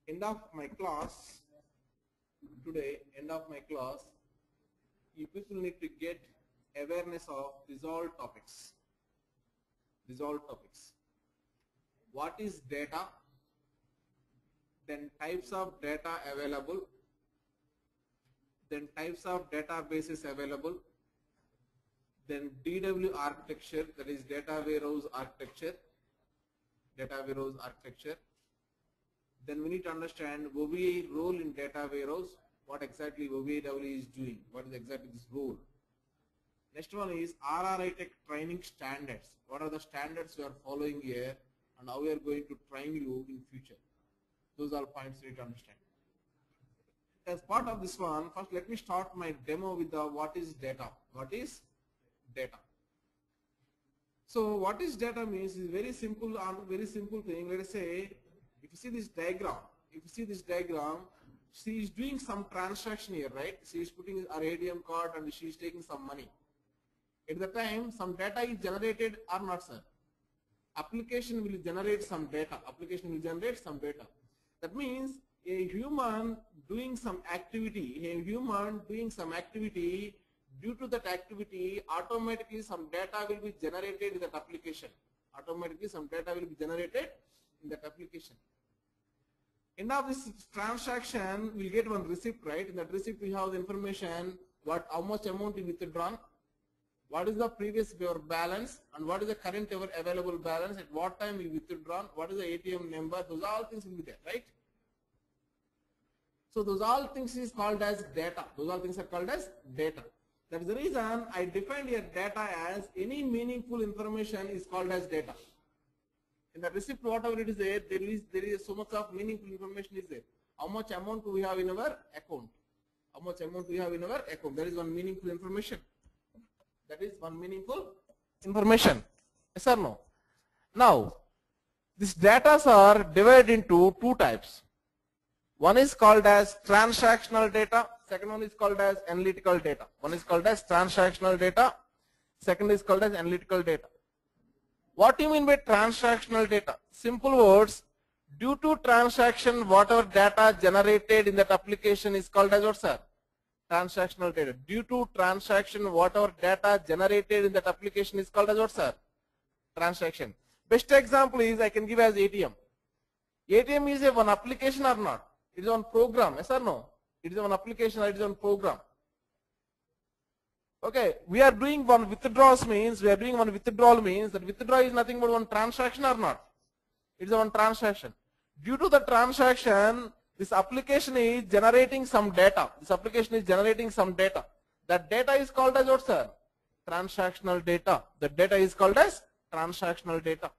End of my class today, end of my class, you people need to get awareness of these all topics. These all topics. What is data? Then types of data available. Then types of databases available. Then DW architecture, that is data warehouse architecture. Data warehouse architecture. Then we need to understand OBIEE role in data warehouse. What exactly OBIEE is doing? What is exactly this role? Next one is ITEC training standards. What are the standards we are following here and how we are going to train you in future? Those are points you need to understand. As part of this one, first let me start my demo with the what is data. What is data? So what is data means is very simple thing. Let us say if you see this diagram, she is doing some transaction here, right? She is putting her ATM card and she is taking some money. At the time, some data is generated or not, sir? Application will generate some data. That means a human doing some activity, due to that activity, automatically some data will be generated in that application. End of this transaction, we get one receipt, right? In that receipt, we have the information, how much amount is withdrawn, what is the previous your balance, and what is the current ever available balance, at what time you withdrawn, what is the ATM number, those all things will be there, right? So those all things is called as data. Those all things are called as data. That is the reason I defined here data as any meaningful information is called as data. In the receipt, whatever it is there, there is so much of meaningful information is there. How much amount do we have in our account? That is one meaningful information. Yes or no? Now, these data are divided into two types. One is called as transactional data. Second one is called as analytical data. One is called as transactional data. Second is called as analytical data. What do you mean by transactional data? Simple words. Due to transaction, whatever data generated in that application is called as what, sir? Transactional data. Due to transaction, whatever data generated in that application is called as what, sir? Transaction. Best example is I can give as ATM. ATM is a one application or not? It is one program, yes or no? It is one application or it is one program. Okay, we are doing one withdrawals means that withdrawal is nothing but one transaction or not? It is one transaction. Due to the transaction, this application is generating some data. That data is called as what, sir? Transactional data. That data is called as transactional data.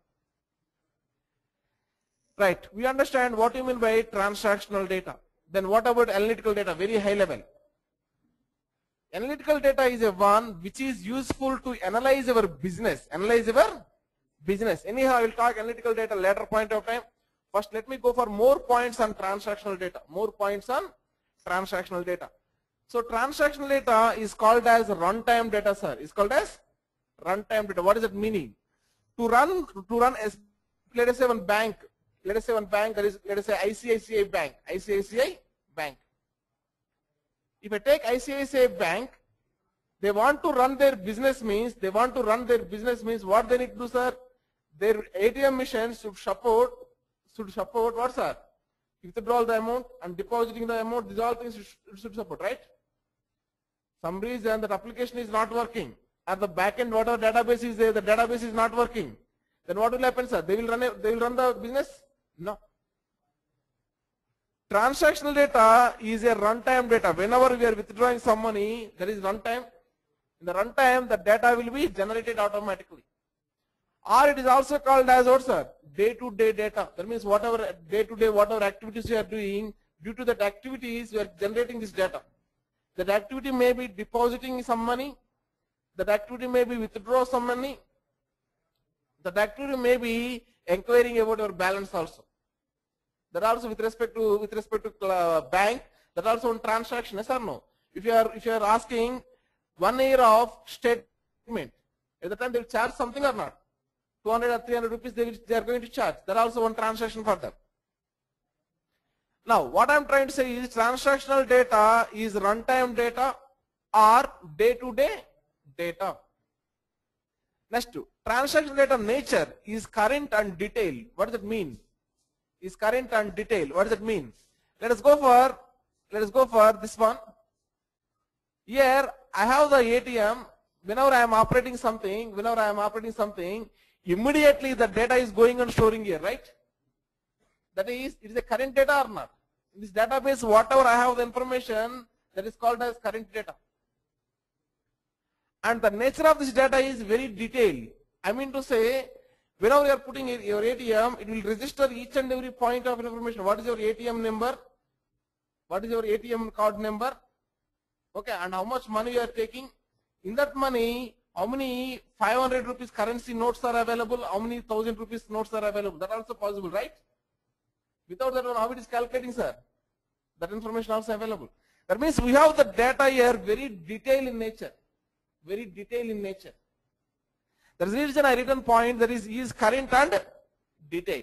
Right, we understand what you mean by transactional data. Then what about analytical data? Very high level. Analytical data is a one which is useful to analyze our business. Anyhow, I will talk analytical data later point of time. First, let me go for more points on transactional data. So, transactional data is called as runtime data, sir. It's called as runtime data. What is it meaning? To run let us say one bank. Let us say ICICI Bank. If I take ICICI Bank, they want to run their business means, what they need to do, sir? Their ATM machines should support what, sir? Withdrawal the amount and depositing the amount, these all things should support, right? Some reason that application is not working, or the backend whatever database is there, the database is not working. Then what will happen, sir? They will run the business? No. Transactional data is a runtime data. Whenever we are withdrawing some money, there is runtime. In the runtime, the data will be generated automatically. Or it is also called as what, sir? Day-to-day data. That means whatever day-to-day, whatever activities you are doing, due to that activities, you are generating this data. That activity may be depositing some money. That activity may be withdraw some money. That activity may be inquiring about your balance also. That also with respect to bank, that also one transaction, yes or no? If you are asking 1 year of statement, at the time they will charge something or not? 200 or 300 rupees they are going to charge. That also one transaction for them. Now, what I'm trying to say is transactional data is runtime data or day-to-day data. Next, transactional data nature is current and detailed. What does it mean? Is current and detailed. What does it mean? Let us go for this one. Here I have the ATM. Whenever I am operating something, immediately the data is going and storing here, right? That is, it is a current data or not? In this database, whatever I have the information, that is called as current data. And the nature of this data is very detailed. I mean to say, whenever you are putting your ATM, it will register each and every point of information. What is your ATM number? What is your ATM card number? Okay, and how much money you are taking? In that money, how many 500 rupees currency notes are available? How many 1000 rupees notes are available? That also possible, right? Without that one, how it is calculating, sir? That information also available. That means we have the data here very detailed in nature. Very detailed in nature. That is the reason I written point that is current and detailed.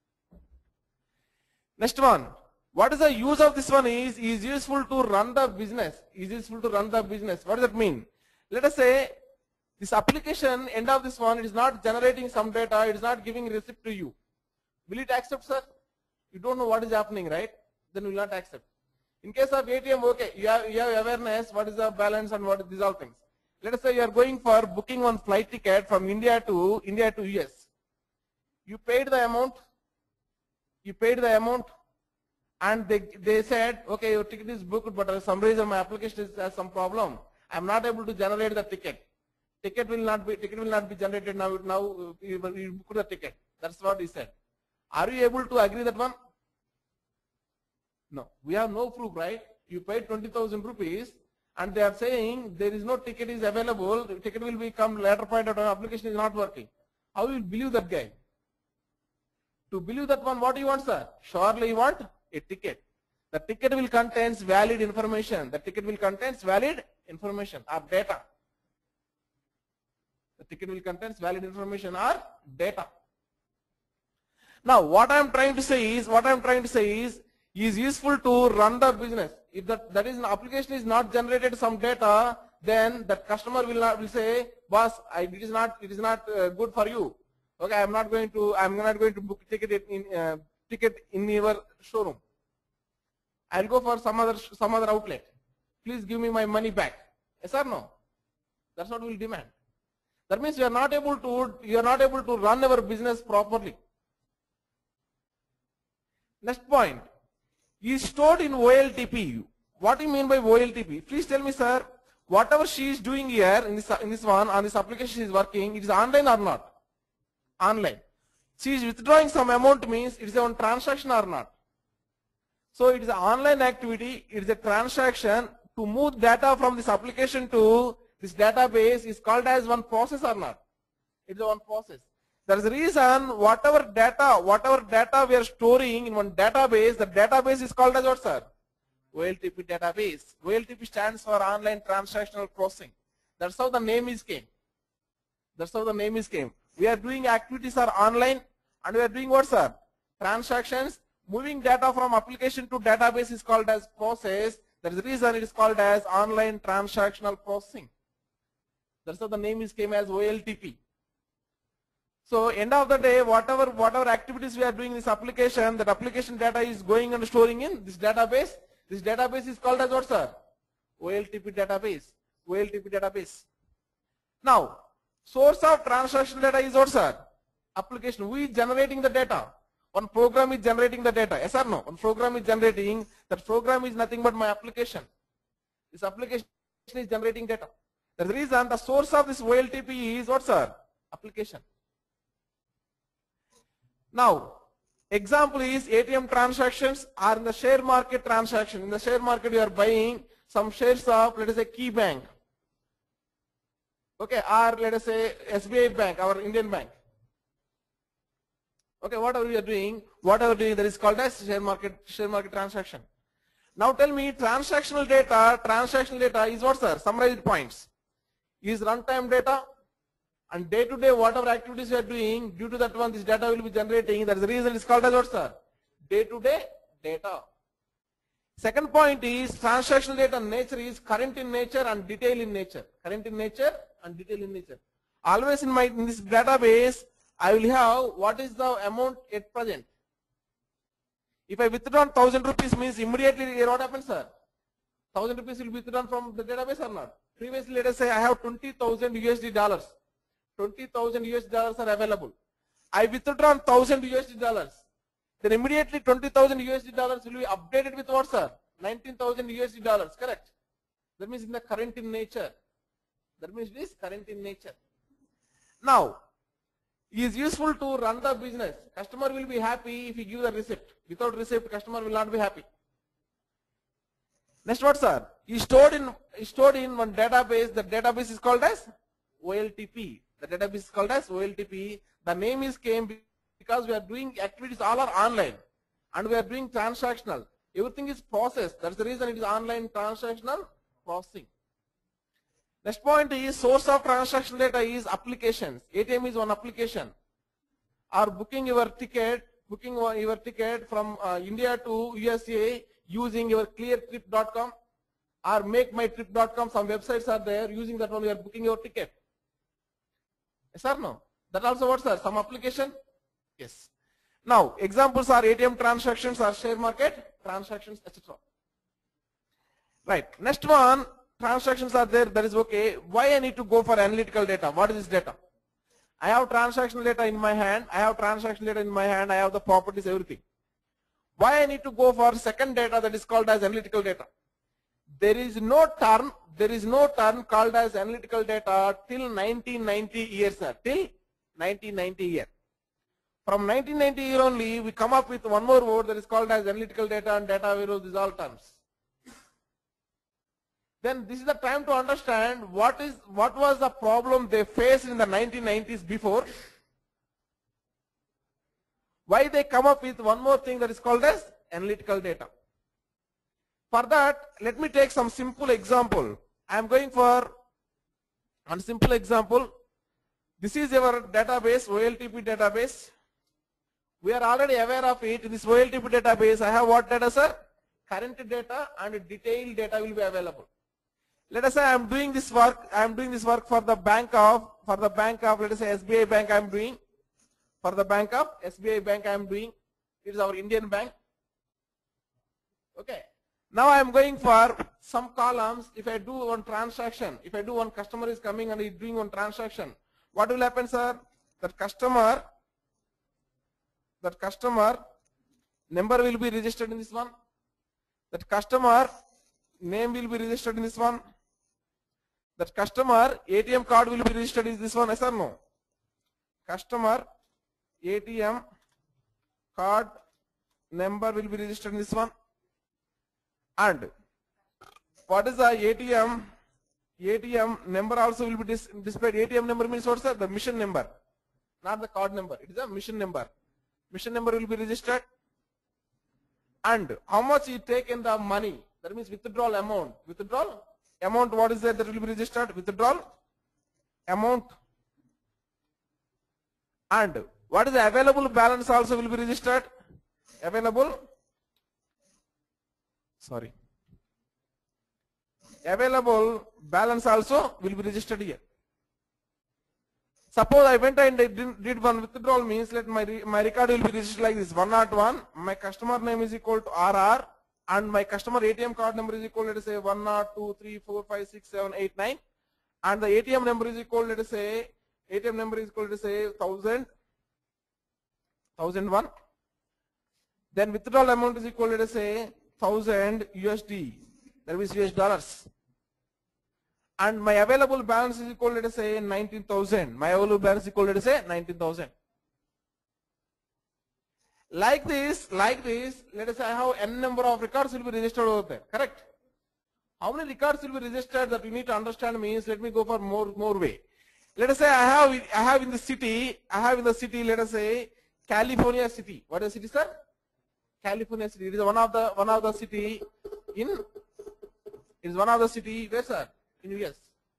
Next one. What is the use of this one is useful to run the business. Is useful to run the business. What does that mean? Let us say this application, end of this one, it is not generating some data, it is not giving receipt to you. Will it accept, sir? You don't know what is happening, right? Then will not accept. In case of ATM, okay, you have awareness, what is the balance and what is these all things. Let us say you are going for booking one flight ticket from India to US. You paid the amount, and they said, okay, your ticket is booked, but for some reason my application has some problem. I am not able to generate the ticket. Ticket will not be generated now. Now you book the ticket. That's what he said. Are you able to agree that one? No. We have no proof, right? You paid 20,000 rupees, and they are saying there is no ticket is available. The ticket will become later point of time. Application is not working. How will you believe that guy? To believe that one, what do you want, sir? Surely you want a ticket. The ticket will contain valid information. The ticket will contain valid information or data. The ticket will contain valid information or data. Now, what I am trying to say is useful to run the business. If that is an application is not generated some data, then that customer will say, boss, it is not good for you. Okay, I'm not going to book ticket in your showroom. I'll go for some other outlet. Please give me my money back. Yes or no? That's what we'll demand. That means you are not able to run our business properly. Next point is stored in OLTP. What do you mean by OLTP? Please tell me, sir. Whatever she is doing here in this one on this application she is working, it is online or not? Online. She is withdrawing some amount means it is a transaction or not? So it is an online activity. It is a transaction. To move data from this application to this database is called as one process or not? It is one process. There is a reason whatever data we are storing in one database, the database is called as what, sir? OLTP database. OLTP stands for online transactional processing. That's how the name is came. That's how the name is came. We are doing activities are online, and we are doing what, sir? Transactions. Moving data from application to database is called as process. That is the reason it is called as online transactional processing. That's how the name is came as OLTP. So end of the day, whatever activities we are doing in this application, that application data is going and storing in this database. This database is called as what, sir? OLTP database. OLTP database. Now, source of transaction data is what, sir? Application. Who is generating the data? One program is generating the data. Yes or no? One program is generating. That program is nothing but my application. This application is generating data. That's the reason the source of this OLTP is what, sir? Application. Now, example is ATM transactions are in the share market transaction. In the share market, you are buying some shares of, let us say, Key Bank. Okay, or let us say SBI Bank, our Indian bank. Okay, whatever we are doing, that is called as share market transaction. Now tell me, transactional data is what, sir? Summarized points. Is runtime data, and day to day whatever activities you are doing, due to that one this data will be generating. That is the reason it is called as what, sir? Day to day data. Second point is transactional data nature is current in nature and detail in nature. Current in nature and detail in nature. Always in this database, I will have what is the amount at present. If I withdraw 1,000 rupees means immediately what happens, sir? 1,000 rupees will be withdrawn from the database or not? Previously, let us say I have 20,000 USD dollars. 20,000 USD dollars are available. I withdraw 1,000 USD dollars. Then immediately 20,000 USD dollars will be updated with what, sir? 19,000 USD dollars, correct? That means in the current in nature. That means it is current in nature. Now, it is useful to run the business. Customer will be happy if you give the receipt. Without receipt, customer will not be happy. Next what, sir? Is stored in one database. The database is called as OLTP. The database is called as OLTP. The name is came because we are doing activities all are online and we are doing transactional. Everything is processed. That's the reason it is online transactional processing. Next point is source of transactional data is applications. ATM is one application. Or booking your ticket from India to USA using your cleartrip.com or makemytrip.com. Some websites are there. Using that one, you are booking your ticket. Yes or no? That also what, sir? Some application? Yes. Now, examples are ATM transactions or share market transactions, etc. Right. Next one, transactions are there. That is okay. Why I need to go for analytical data? What is this data? I have transactional data in my hand. I have the properties, everything. Why I need to go for second data that is called as analytical data? There is no term called as analytical data till 1990 years, sir. Till 1990 year. From 1990 year only, we come up with one more word that is called as analytical data and data warehouse. These all terms. Then this is the time to understand what was the problem they faced in the 1990s before. Why they come up with one more thing that is called as analytical data. For that, let me take some simple example. I am going for a simple example. This is our database, OLTP database. We are already aware of it. In this OLTP database, I have what data, sir? Current data and detailed data will be available. Let us say I am doing this work. For the bank of, let us say SBI Bank I am doing. For the bank of SBI Bank I am doing. It is our Indian bank. Okay. Now I am going for some columns. If I do one transaction, one customer is coming and is doing one transaction, what will happen, sir? That customer number will be registered in this one. That customer name will be registered in this one. That customer ATM card will be registered in this one, yes or no? Customer ATM card number will be registered in this one. And what is the ATM number also will be displayed. ATM number means what, sir? The mission number, not the card number. It is a mission number. Mission number will be registered. And how much you take in the money, that means withdrawal amount. Withdrawal amount, what is that will be registered? Withdrawal amount. And what is the available balance also will be registered? Available balance also will be registered here. Suppose I went and did one withdrawal means let my record will be registered like this: 101. My customer name is equal to RR, and my customer ATM card number is equal, let us say 102, 3, 4, 5, 6, 7, 8, 9, and the ATM number is equal, let us say 1000, 1001. Then withdrawal amount is equal, let us say 1000 USD, that means US dollars. And my available balance is equal, let us say 19,000. My available balance is equal, let us say 19,000. Like this, let us say I have n number of records will be registered over there. Correct? How many records will be registered that you need to understand means, let me go for more way. Let us say I have in the city, let us say California city. What is the city, sir? California city. It is one of the city in. It is one of the city where, sir? In US.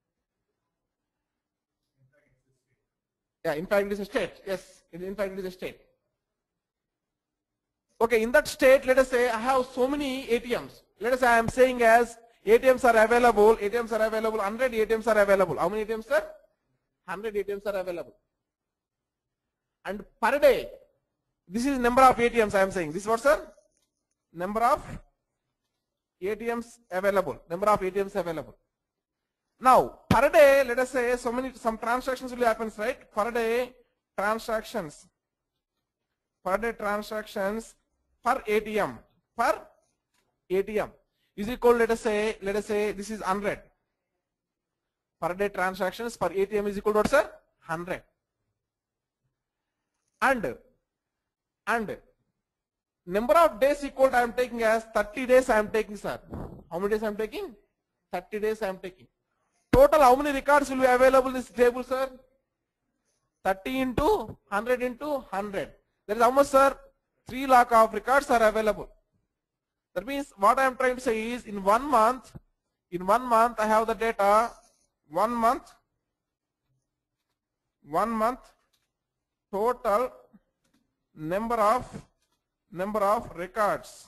Yeah, in fact it is a state. Yes, in fact it is a state. Okay, in that state, let us say I have so many ATMs. Let us say I am saying as ATMs are available, 100 ATMs are available. How many ATMs, sir? 100 ATMs are available. And per day, this is number of ATMs I am saying. This is what, sir? Number of ATMs available. Number of ATMs available. Now, per day, let us say some transactions will happen, right? Per day transactions. Per day transactions per ATM. Per ATM is equal, let us say this is 100. Per day transactions per ATM is equal to what, sir? 100. And number of days equal to I am taking as 30 days I am taking, sir. How many days I am taking? 30 days I am taking. Total how many records will be available in this table, sir? 30 into 100 into 100. That is how much, sir? 3 lakh of records are available. That means what I am trying to say is in 1 month I have the data, 1 month total number of records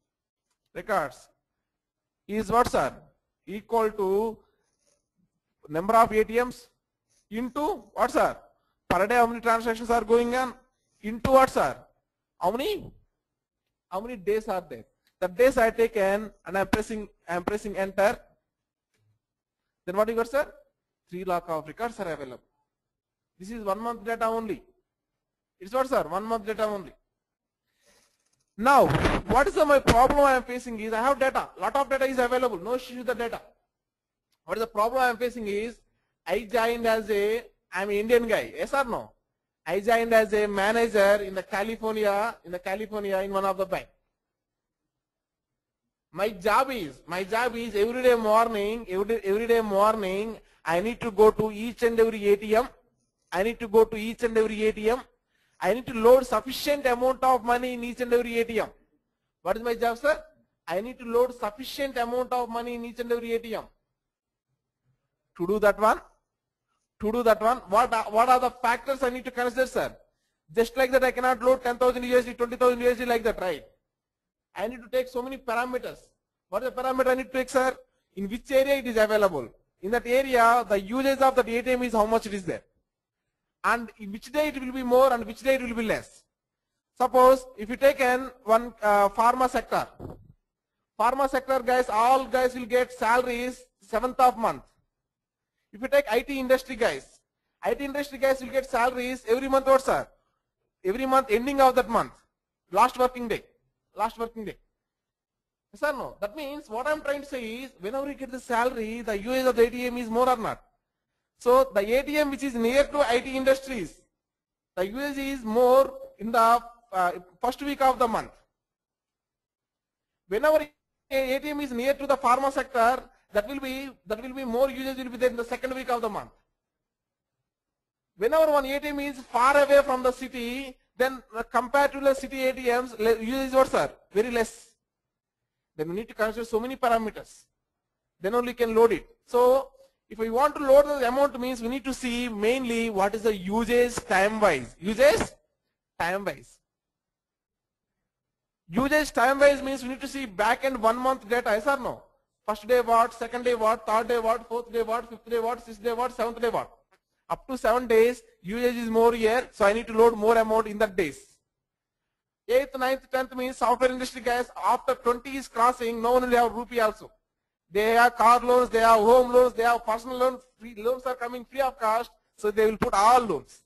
is what, sir? Equal to number of ATMs into what, sir? Per day how many transactions are going on into what, sir? How many days are there? The days I taken and I am pressing enter. Then what you got, sir? 3 lakh of records are available. This is 1 month data only. It's what, sir? 1 month data only. Now, what is my problem I am facing is I have data. Lot of data is available. No issue with the data. What is the problem I am facing is I joined as I am an Indian guy. Yes or no? I joined as a manager in California in one of the bank. My job is every day morning I need to go to each and every ATM. I need to load sufficient amount of money in each and every ATM. What is my job, sir? I need to load sufficient amount of money in each and every ATM. To do that one, what are the factors I need to consider, sir? Just like that I cannot load 10,000 USD, 20,000 USD like that, right? I need to take so many parameters. What is the parameter I need to take, sir? In which area it is available? In that area, the usage of that ATM is how much it is there. And in which day it will be more and which day it will be less. Suppose if you take one pharma sector guys, all guys will get salaries 7th of month. If you take IT industry guys will get salaries every month, what, sir? Every month ending of that month. Last working day. Yes or no? That means what I am trying to say is whenever you get the salary, the usage of the ATM is more or not. So the ATM which is near to IT industries, the usage is more in the first week of the month. Whenever ATM is near to the pharma sector, that will be more usage will be there in the second week of the month. Whenever one ATM is far away from the city, then compared to the city ATMs, usage is what, sir? Very less. Then we need to consider so many parameters. Then only can load it. So if we want to load the amount means we need to see mainly what is the usage time wise. Usage time wise means we need to see back end 1 month data, yes or no? First day what, second day what, third day what, fourth day what, fifth day what, sixth day what, seventh day what. Up to 7 days usage is more here, so I need to load more amount in that days. 8th, 9th, 10th means software industry guys, after 20 is crossing, no one will have rupee also. They have car loans, they have home loans, they have personal loans, free loans are coming free of cost, so they will put all loans.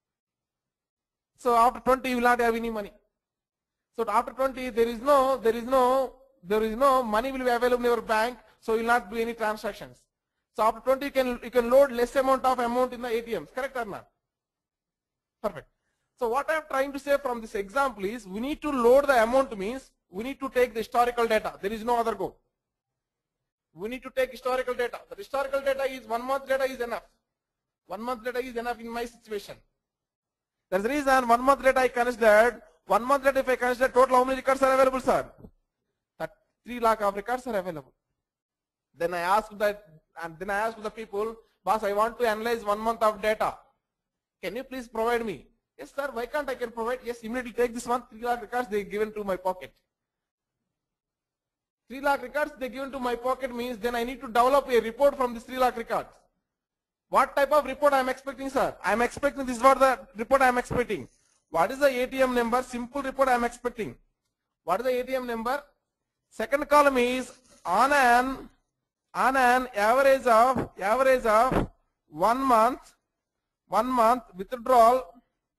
So after 20 you will not have any money. So after 20 there is no money will be available in your bank, so you will not do any transactions. So after 20 you can load less amount in the ATMs, correct or not? Perfect. So what I am trying to say from this example is we need to load the amount means we need to take the historical data. There is no other go. We need to take historical data. The historical data is 1 month data is enough. 1 month data is enough in my situation. That's the reason 1 month data I considered. 1 month data if I consider total how many records are available, sir? 3 lakh of records are available. Then I asked the people, boss, I want to analyze 1 month of data. Can you please provide me? Yes, sir. Why can't I can provide? Yes, immediately take this one. 3 lakh records they given to my pocket. 3 lakh records they give into my pocket means then I need to develop a report from this 3 lakh records. What type of report I am expecting, sir? I am expecting this is what the report I am expecting. What is the ATM number? Simple report I am expecting. What is the ATM number? Second column is on an average of 1 month withdrawal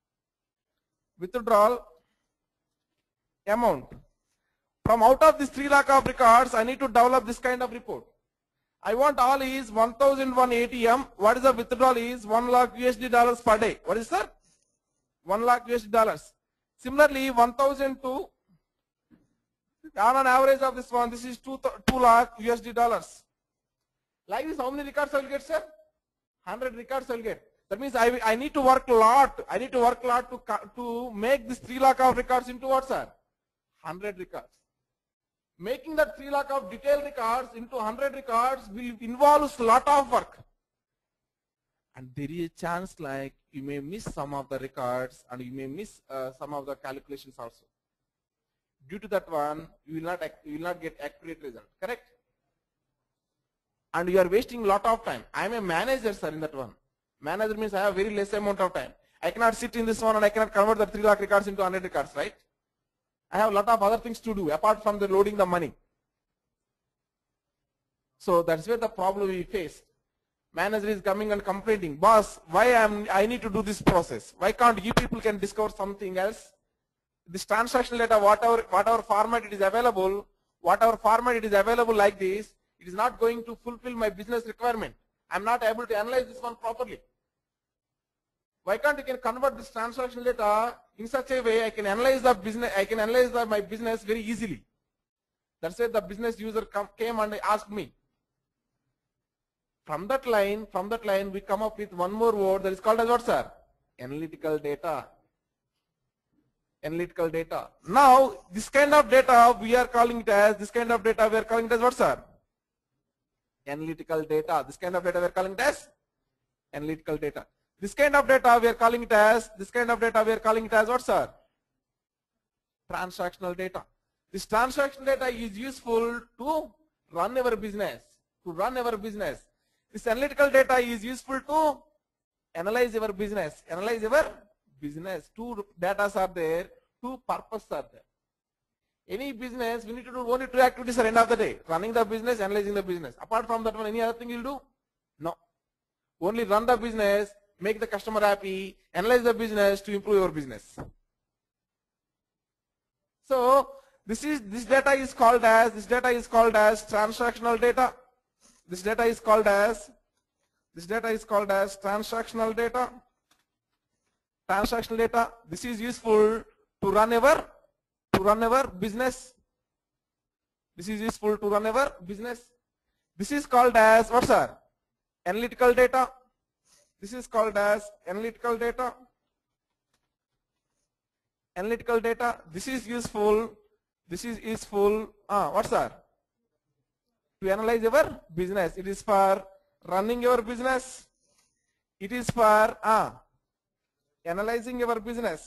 amount. From out of this 3 lakh of records, I need to develop this kind of report. I want all is 1001 ATM. What is the withdrawal is 1 lakh USD dollars per day. What is, sir? 1 lakh USD dollars. Similarly, 1002 on an average of this one, this is 2 lakh USD dollars. Like this, how many records I will get, sir? 100 records I will get. That means I need to work a lot. I need to work a lot to make this 3 lakh of records into what, sir? 100 records. Making that 3 lakh of detailed records into 100 records will involve a lot of work. And there is a chance like you may miss some of the records and you may miss some of the calculations also. Due to that one, you will not get accurate result. Correct? And you are wasting a lot of time. I am a manager, sir, in that one. Manager means I have very less amount of time. I cannot sit in this one and I cannot convert the 3 lakh records into 100 records, right? I have a lot of other things to do apart from the loading the money. So that's where the problem we face. Manager is coming and complaining, boss, why I need to do this process? Why can't you people can discover something else? This transaction data, whatever format it is available like this, it is not going to fulfill my business requirement. I'm not able to analyze this one properly. Why can't you can convert this transaction data in such a way I can analyze the business, my business very easily. That's why the business user came and asked me. From that line we come up with one more word that is called as what, sir? Analytical data. Analytical data. Now this kind of data we are calling it as what, sir? Analytical data. This kind of data we are calling it as analytical data. This kind of data we are calling it as what, sir? Transactional data. This transactional data is useful to run our business. This analytical data is useful to analyze our business. Two data are there, two purposes are there. Any business, we need to do only two activities at the end of the day. Running the business, analyzing the business. Apart from that one, any other thing you'll do? No. Only run the business, make the customer happy, analyze the business to improve your business. So this data is called as transactional data. This data is called as transactional data. Transactional data. This is useful to run our business. This is called as what, sir? Analytical data. This is called as analytical data. Analytical data. This is useful. What, sir? To analyze your business. It is for running your business. It is for analyzing your business.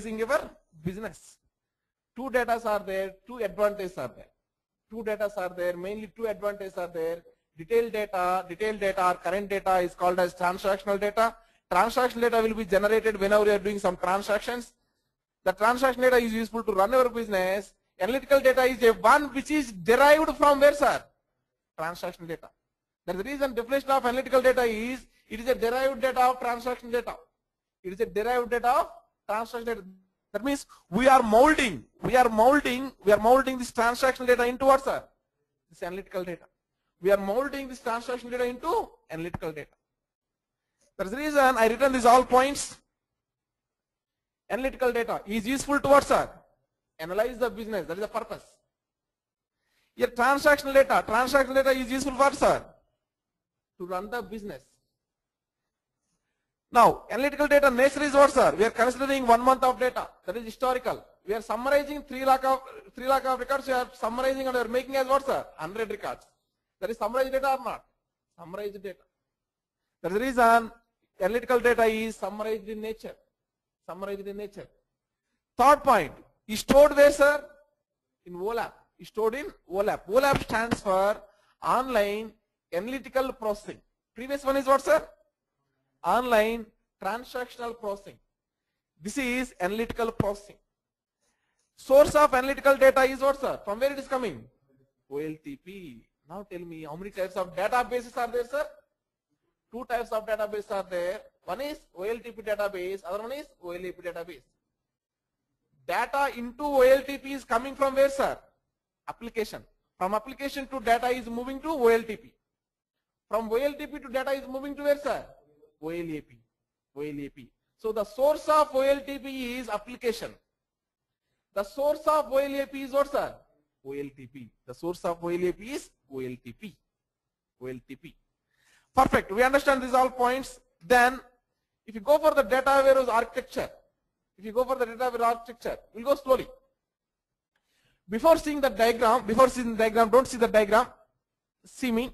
Two data are there, two advantages are there. Mainly two advantages are there. Detailed data or current data is called as transactional data. Transactional data will be generated whenever you are doing some transactions. The transaction data is useful to run your business. Analytical data is a one which is derived from where, sir? Transaction data. That's the reason definition of analytical data is it is a derived data of transaction data. That means we are molding this transaction data into what, sir? This analytical data. We are molding this transaction data into analytical data. That's the reason I written these all points. Analytical data is useful to what, sir? Analyze the business. That is the purpose. Here transactional data is useful for, sir? To run the business. Now, analytical data nature is what, sir? We are considering 1 month of data. That is historical. We are summarizing 3 lakh of records. We are summarizing and we are making as what, sir? 100 records. That is summarized data or not? Summarized data. That is the reason analytical data is summarized in nature. Third point is stored where, sir? In OLAP. stored in OLAP. OLAP stands for online analytical processing. Previous one is what, sir? Online transactional processing. This is analytical processing. Source of analytical data is what, sir? From where it is coming? OLTP. Now tell me, how many types of databases are there, sir? Two types of database are there. One is OLTP database, other one is OLAP database. Data into OLTP is coming from where, sir? Application. From application to data is moving to OLTP. From OLTP to data is moving to where, sir? OLAP. OLAP. So the source of OLTP is application. The source of OLAP is what, sir? OLTP. The source of OLAP is OLTP. OLTP. Perfect. We understand these all points. Then, if you go for the data warehouse architecture, we'll go slowly. Before seeing the diagram, don't see the diagram. See me.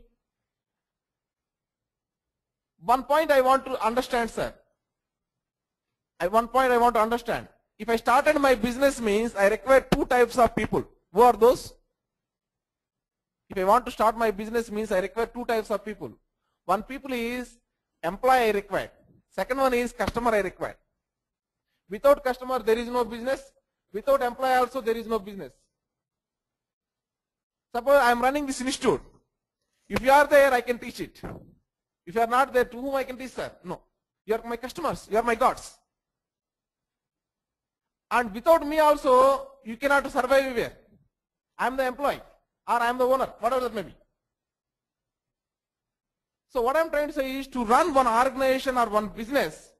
One point I want to understand, sir. One point I want to understand. If I started my business means I require two types of people. Who are those? If I want to start my business means I require two types of people. One people is employee I require. Second one is customer I require. Without customer there is no business. Without employee also there is no business. Suppose I am running this institute. If you are there, I can teach it. If you are not there, to whom I can teach, sir? No. You are my customers. You are my gods. And without me also, you cannot survive anywhere. I am the employee or I am the owner, whatever that may be. So what I am trying to say is to run one organization or one business,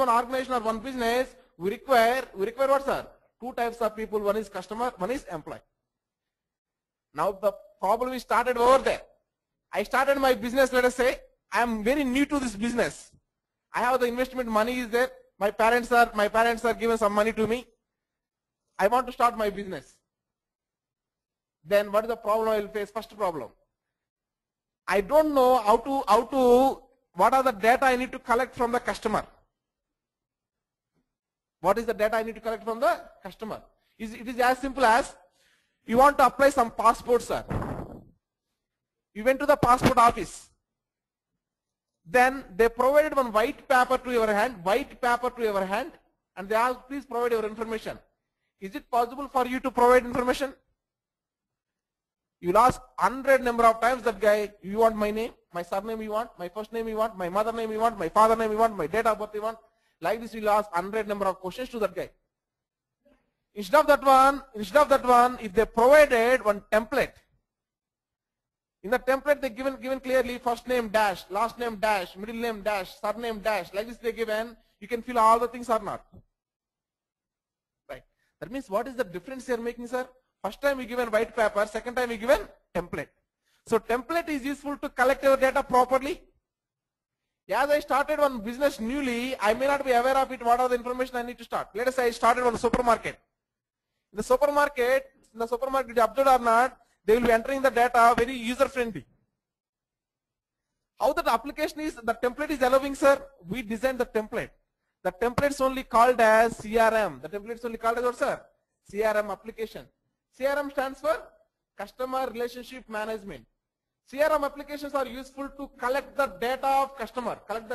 we require what, sir? Two types of people. One is customer, one is employee. Now the problem is started over there. I started my business, let us say. I am very new to this business. I have the investment money is there. My parents are giving some money to me. I want to start my business. Then what is the problem I will face? First problem. I don't know what are the data I need to collect from the customer. What is the data I need to collect from the customer? It is as simple as you want to apply some passport, sir. You went to the passport office. Then they provided one white paper to your hand, and they asked, please provide your information. Is it possible for you to provide information? You will ask 100 number of times that guy, you want my name, my surname you want, my first name you want, my mother name you want, my father name you want, my date of birth you want. Like this you will ask 100 number of questions to that guy. Instead of that one, if they provided one template, in the template they given clearly first name dash, last name dash, middle name dash, surname dash, like this they given, you can fill all the things or not. Right. That means what is the difference you are making, sir? First time we given white paper, second time we given template. So template is useful to collect your data properly. As I started one business newly, I may not be aware of it, what are the information I need to start. Let us say I started one supermarket. In the supermarket, you observed or not, they will be entering the data very user friendly. How that application is, the template is allowing, sir? We designed the template. The template is only called as CRM. The template is only called as what, sir? CRM application. CRM stands for Customer Relationship Management. CRM applications are useful to collect the data of customer.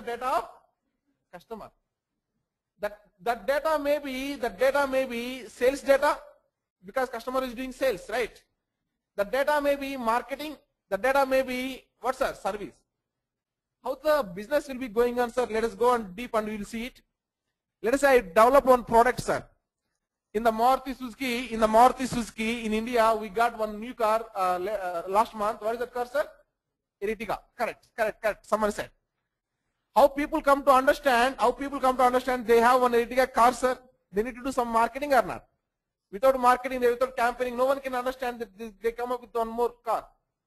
That data may be sales data because customer is doing sales, right? The data may be marketing. The data may be what, sir? Service. How the business will be going on, sir? Let us go on deep and we will see it. Let us say I develop one product, sir. In the Maruti Suzuki in India, we got one new car last month. What is that car, sir? Ertiga. Correct. Someone said. How people come to understand? They have one Ertiga car, sir. They need to do some marketing or not? Without marketing, without campaigning, no one can understand that they come up with one more car.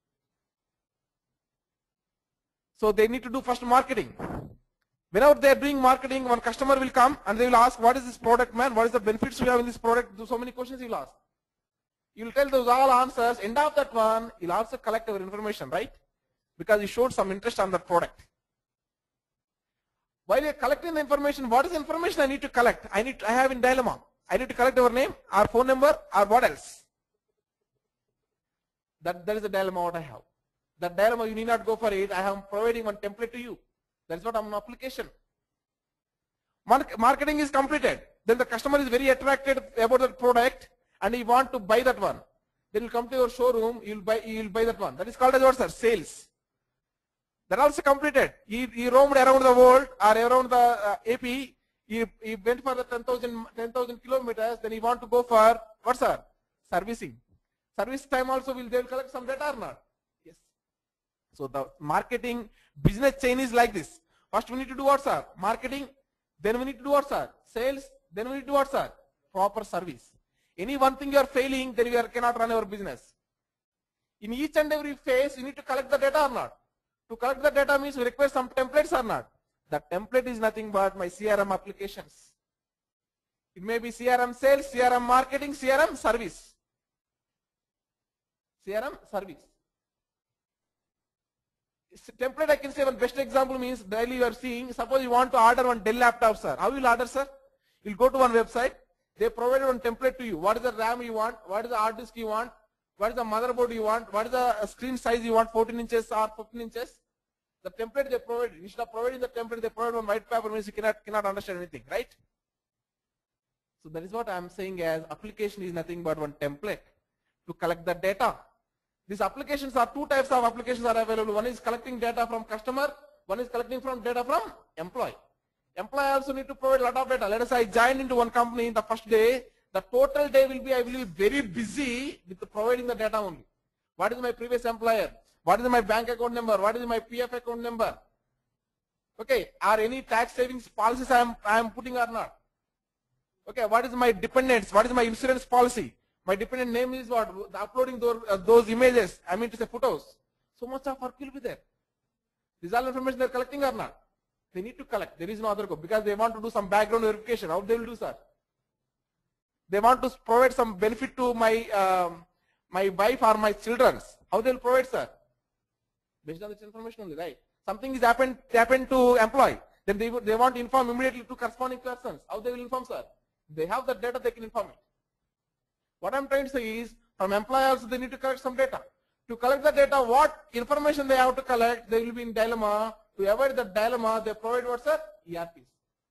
So they need to do first marketing. Whenever they are doing marketing, one customer will come and they will ask, what is this product, man? What is the benefits we have in this product? So many questions he will ask. You will tell those all answers. End of that one, he will also collect our information, right? Because he showed some interest on that product. While you are collecting the information, what is the information I need to collect? I have in dilemma. I need to collect our name, our phone number, or what else? That is the dilemma what I have. That dilemma you need not go for it. I am providing one template to you. That's what I'm an application. Marketing is completed. Then the customer is very attracted about the product and he want to buy that one. Then you come to your showroom, you'll buy that one. That is called as what, sir? Sales. That also completed. He roamed around the world or around the AP. He went for the 10,000 kilometers. Then he want to go for what, sir? Servicing. Service time also they'll collect some data or not? Yes. So the marketing business chain is like this. First we need to do what, sir? Marketing. Then we need to do what, sir? Sales. Then we need to do what, sir? Proper service. Any one thing you are failing, then we cannot run our business. In each and every phase, you need to collect the data or not. To collect the data means we require some templates or not. The template is nothing but my CRM applications. It may be CRM sales, CRM marketing, CRM service. CRM service. Template I can say one best example means daily you are seeing, suppose you want to order one Dell laptop, sir. How you will order, sir? You will go to one website. They provided one template to you. What is the RAM you want? What is the hard disk you want? What is the motherboard you want? What is the screen size you want? 14 inches or 15 inches? The template they provided. Instead of providing the template, they provide one white paper, means you cannot understand anything, right? So that is what I am saying as application is nothing but one template to collect the data. These applications are two types of applications are available. One is collecting data from customer. One is collecting from data from employee. Employee also need to provide a lot of data. Let us say I joined into one company in the first day. The total day will be, I will be very busy with providing the data only. What is my previous employer? What is my bank account number? What is my PF account number? Okay, are any tax savings policies I am putting or not? Okay, what is my dependents? What is my insurance policy? My dependent name is what? Uploading those images, I mean to say photos. So much of work will be there. These all information they are collecting or not? They need to collect. There is no other go because they want to do some background verification. How they will do, sir? They want to provide some benefit to my my wife or my children. How they will provide, sir? Based on this information only, right? Something is happened to employee. Then they want to inform immediately to corresponding persons. How they will inform, sir? They have the data, they can inform it. What I am trying to say is, from employee also they need to collect some data. To collect the data, what information they have to collect, they will be in dilemma. To avoid the dilemma, they provide what, sir? ERPs.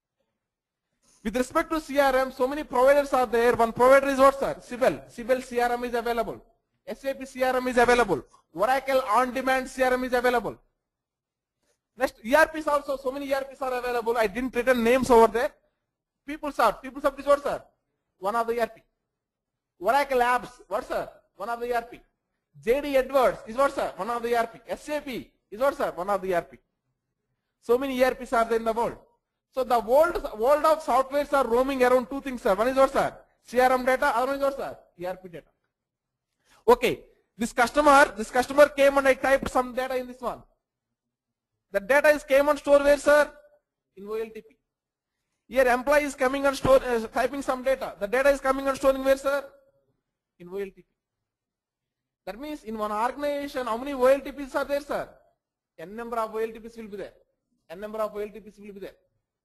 With respect to CRM, so many providers are there. One provider is what, sir? Siebel. Siebel CRM is available. SAP CRM is available. Oracle on-demand CRM is available. Next, ERPs also, so many ERPs are available. I didn't written names over there. PeopleSoft. PeopleSoft is what, sir? One of the ERP. Oracle Labs, what, sir? One of the ERP. JD Edwards is what, sir? One of the ERP. SAP is what, sir? One of the ERP. So many ERPs are there in the world. So the world of softwares are roaming around two things, sir. One is what, sir? CRM data, other one is what, sir? ERP data. Okay. This customer came and I typed some data in this one. The data is came and stored where, sir? In OLTP. Here employee is coming and typing some data. The data is coming and storing where, sir? In OLTP. That means in one organization, how many OLTPs are there, sir? N number of OLTPs will be there. N number of OLTPs will be there.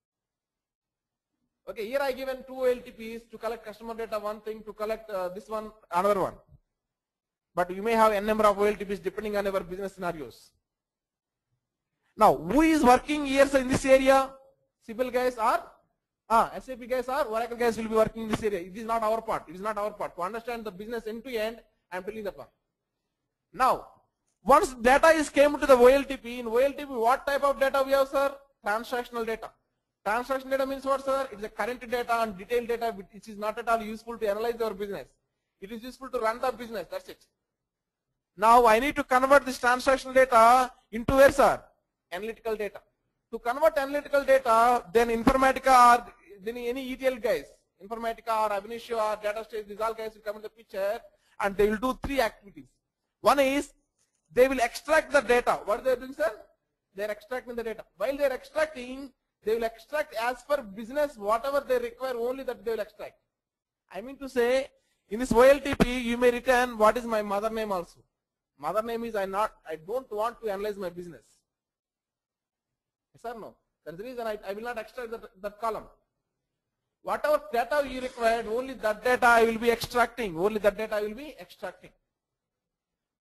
Okay, here I given two OLTPs to collect customer data, one thing, to collect this one, another one. But you may have N number of OLTPs depending on your business scenarios. Now, who is working here, sir, in this area? Siebel guys are? SAP guys are? Oracle guys will be working in this area. It is not our part. It is not our part. To understand the business end to end, I am telling that one. Now, once data is came to the OLTP, in OLTP, what type of data we have, sir? Transactional data. Transactional data means what, sir? It is a current data and detailed data which is not at all useful to analyze your business. It is useful to run the business. That's it. Now, I need to convert this transactional data into where, sir? Analytical data. To convert analytical data, then Informatica or then any ETL guys, Informatica or Ab initio or data stage, these all guys will come in the picture and they will do three activities. One is they will extract the data. What are they doing, sir? They are extracting the data. While they are extracting, they will extract as per business whatever they require, only that they will extract. I mean to say, in this OLTP, you may return what is my mother name also. Mother name is I don't want to analyze my business. Yes or no? That's the reason I will not extract that column. Whatever data you required, only that data I will be extracting. Only that data I will be extracting.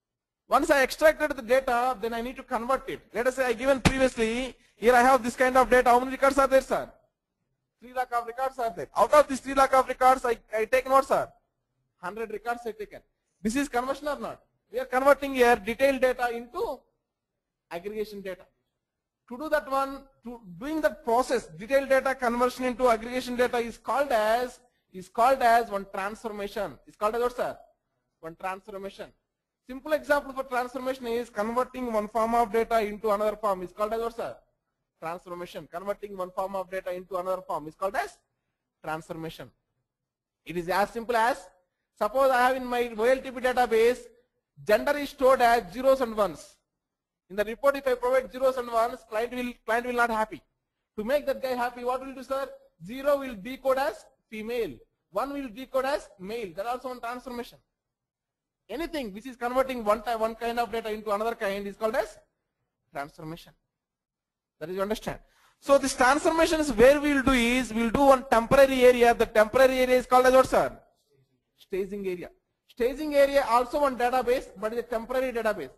Once I extracted the data, then I need to convert it. Let us say I given previously, here I have this kind of data. How many records are there, sir? 3 lakh of records are there. Out of these 3 lakh of records, I take what, sir? 100 records I taken. This is conversion or not? We are converting here detailed data into aggregation data. To do that one, doing that process, detailed data conversion into aggregation data is called as one transformation. It's called as what, sir? One transformation. Simple example for transformation is converting one form of data into another form. It's called as what, sir? Transformation. Converting one form of data into another form is called as transformation. It is as simple as, suppose I have in my OLTP database, gender is stored as zeros and ones. In the report, if I provide zeros and ones, client will not happy. To make that guy happy, what will you do, sir? 0 will decode as female. 1 will decode as male. That is also one transformation. Anything which is converting one kind of data into another kind is called as transformation. That is, you understand. So this transformation is where we will do is, we will do one temporary area. The temporary area is called as what, sir? Staging area. Staging area also one database, but is a temporary database.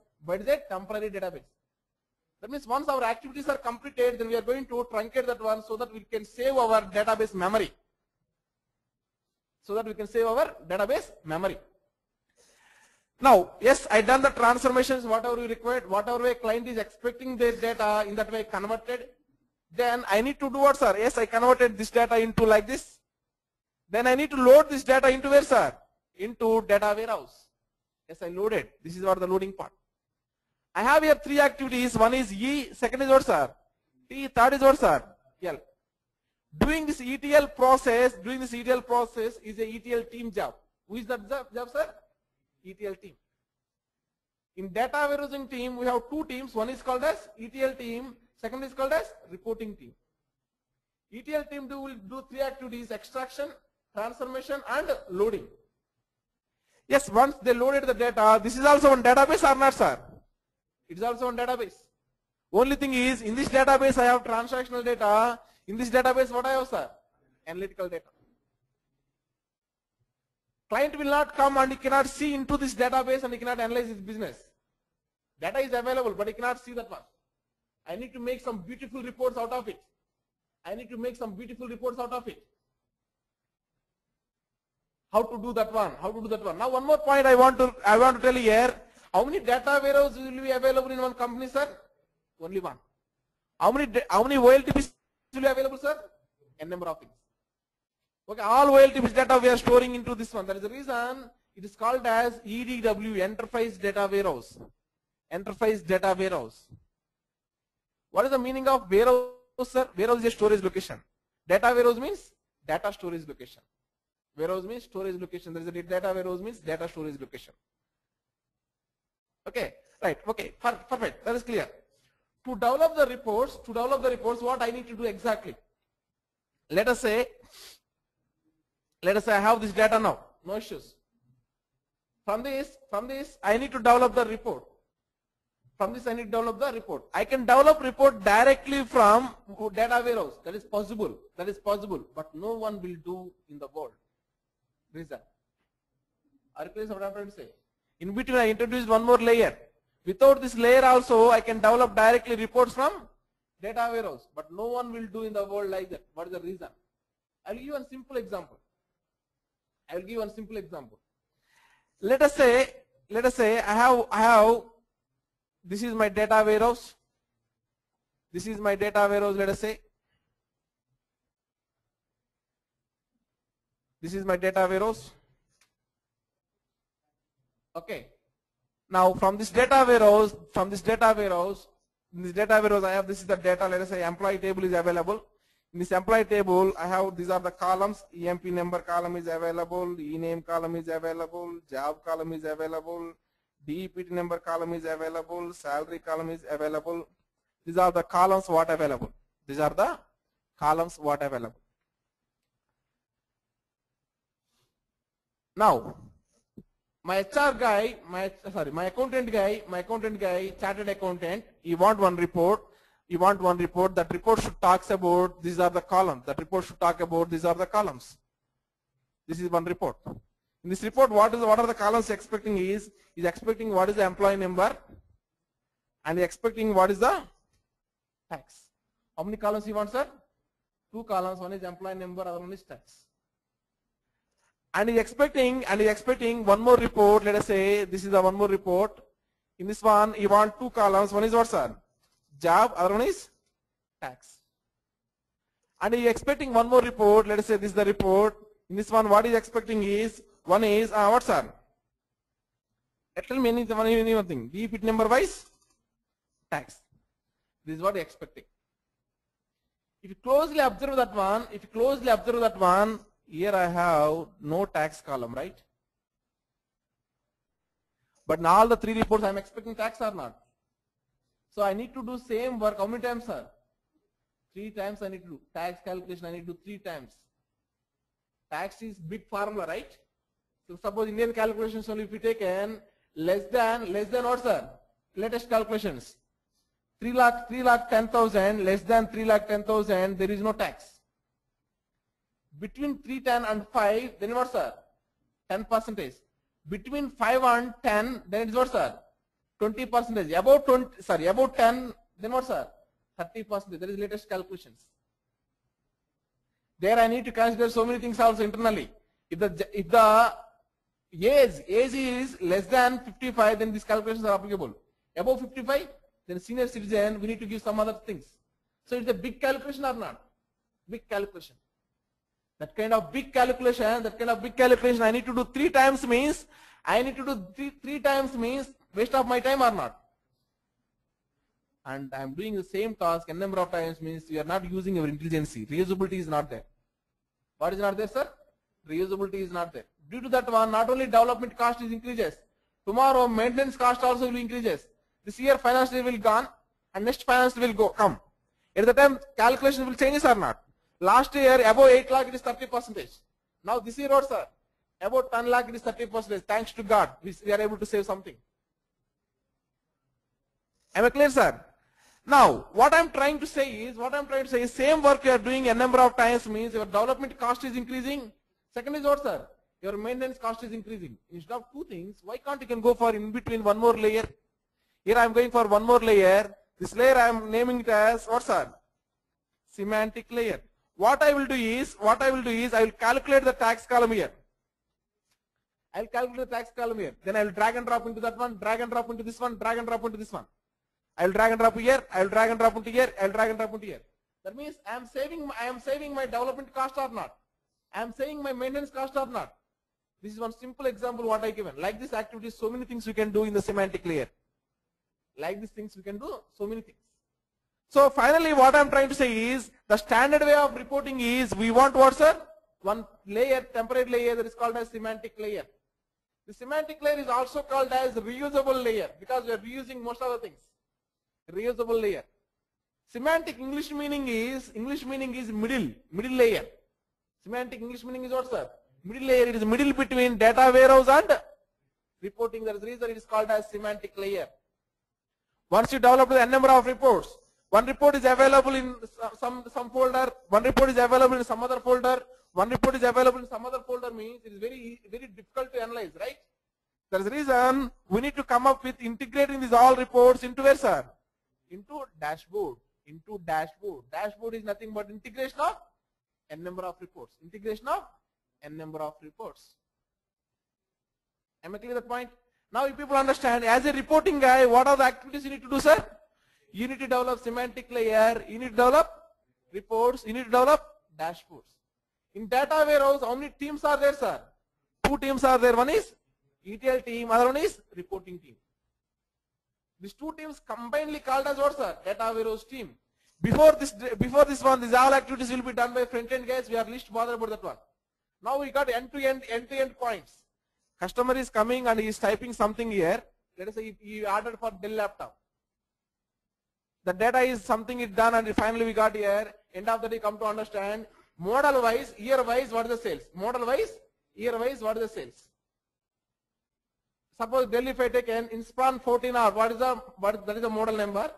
That means once our activities are completed, then we are going to truncate that one so that we can save our database memory. Now, yes, I done the transformations, whatever we required, whatever way client is expecting their data in that way converted. Then I need to do what, sir? Yes, I converted this data into like this. Then I need to load this data into where, sir? Into data warehouse. Yes, I loaded. This is what the loading part. I have here 3 activities. One is E, second is what, sir? T, third is what, sir? L. Doing this ETL process is a ETL team job. Who is that job, sir? ETL team. In data warehousing team, we have 2 teams. One is called as ETL team. Second is called as reporting team. ETL team will do 3 activities: extraction, transformation, and loading. Yes, once they loaded the data, this is also one database or not, sir? It is also one database. Only thing is, in this database I have transactional data. In this database, what I have, sir? Analytical data. Client will not come and he cannot see into this database and he cannot analyze his business. Data is available, but he cannot see that one. I need to make some beautiful reports out of it. How to do that one? Now one more point I want to tell you here. How many data warehouses will be available in one company, sir? Only one. How many OLTPs will be available, sir? N number of things. Okay, all OLTPs data we are storing into this one. That is the reason it is called as EDW, Enterprise Data Warehouse. What is the meaning of warehouse, sir? Warehouse is a storage location. Data warehouse means data storage location. Warehouse means storage location. There is a data warehouse means data storage location. Okay, right. Okay, perfect. That is clear. To develop the reports, what I need to do exactly? Let us say I have this data now. No issues. From this, I need to develop the report. I can develop report directly from data warehouse. That is possible. But no one will do in the world. Reason. Are you clear what I'm trying to say? In between, I introduced one more layer. Without this layer also, I can develop directly reports from data warehouse. But no one will do in the world like that. What is the reason? I will give you a simple example. Let us say I have this is my data warehouse. Let us say this is my data warehouse. Okay. Now from this data warehouse, I have, this is the data. Let us say employee table is available. In this employee table, I have, these are the columns. EMP number column is available. E-name column is available. Job column is available. DEPT number column is available. Salary column is available. These are the columns what available. Now, my HR guy, my accountant guy, chartered accountant, he want one report. That report should talk about, these are the columns. That report should talk about, these are the columns. This is one report. In this report, what are the columns expecting is expecting what is the employee number and expecting what is the tax. How many columns you want, sir? 2 columns. One is employee number, other one is tax. And is expecting one more report. Let us say this is the one more report. In this one, you want 2 columns. One is what, sir? Job, other one is tax. And you expecting one more report. Let us say this is the report. In this one, what is expecting is one is what, sir? Tell me anything. Keep it number wise. Tax. This is what you are expecting. If you closely observe that one, here I have no tax column, right? But in all the 3 reports I am expecting tax or not? So I need to do same work. How many times, sir? 3 times I need to do. Tax calculation I need to do 3 times. Tax is big formula, right? So suppose Indian calculations only if we take n less than what, sir? Latest calculations. 3,10,000 less than 3,10,000 there is no tax. Between 310 and 5 then what, sir? 10%. Between 5 and 10 then it is what, sir? 20%. About 10 then what, sir? 30%. That is latest calculations. There I need to consider so many things also internally. If the age is less than 55 then these calculations are applicable. Above 55 then senior citizen we need to give some other things. So it's a big calculation or not? Big calculation. That kind of big calculation I need to do 3 times means waste of my time or not? And I am doing the same task n number of times means you are not using your intelligence. Reusability is not there. What is not there, sir? Reusability is not there. Due to that one, not only development cost is increases, tomorrow maintenance cost also will increases. This year finance will gone and next finance will come. At the time calculation will changes or not? Last year above 8 lakh it is 30%. Now this year what, sir? About 10 lakh it is 30%. Thanks to God we are able to save something. Am I clear, sir? Now what I am trying to say is same work you are doing a number of times means your development cost is increasing. Second is what, sir? Your maintenance cost is increasing. Instead of 2 things, why can't you can go for in between one more layer? Here I am going for one more layer. This layer I am naming it as what, sir? Semantic layer. What I will do is I will calculate the tax column here. I will calculate the tax column here. Then I will drag and drop into that one, drag and drop into this one, drag and drop into this one. I will drag and drop here, I will drag and drop into here, I will drag and drop into here. That means I am saving my development cost or not? I am saving my maintenance cost or not? This is one simple example what I given. Like this activity, so many things you can do in the semantic layer. Like these things we can do so many things. So finally what I am trying to say is the standard way of reporting is we want what, sir? One layer, temporary layer that is called as semantic layer. The semantic layer is also called as reusable layer because we are reusing most of the things. Reusable layer. Semantic English meaning is middle layer. Semantic English meaning is what, sir? Middle layer. It is middle between data warehouse and reporting. That is the reason it is called as semantic layer. Once you develop the n number of reports, one report is available in some folder, one report is available in some other folder, one report is available in some other folder means it is very difficult to analyze, right? That is the reason we need to come up with integrating these all reports into where, sir? Into dashboard. Dashboard is nothing but integration of n number of reports. Integration of n number of reports. Am I clear that point? Now if people understand, as a reporting guy, what are the activities you need to do, sir? You need to develop semantic layer, you need to develop reports, you need to develop dashboards. In data warehouse, how many teams are there, sir? 2 teams are there. One is ETL team, other one is reporting team. These 2 teams combinedly called as what, sir? Data warehouse team. Before this one, these all activities will be done by front-end guys. We are least bothered about that one. Now we got end-to-end points. Customer is coming and he is typing something here. Let us say he ordered for Dell laptop. The data is something is done and finally we got here. End of the day come to understand model wise, year wise what is the sales? Model wise, year wise what is the sales? Suppose Dell if I take an Inspiron 14R, that is the model number.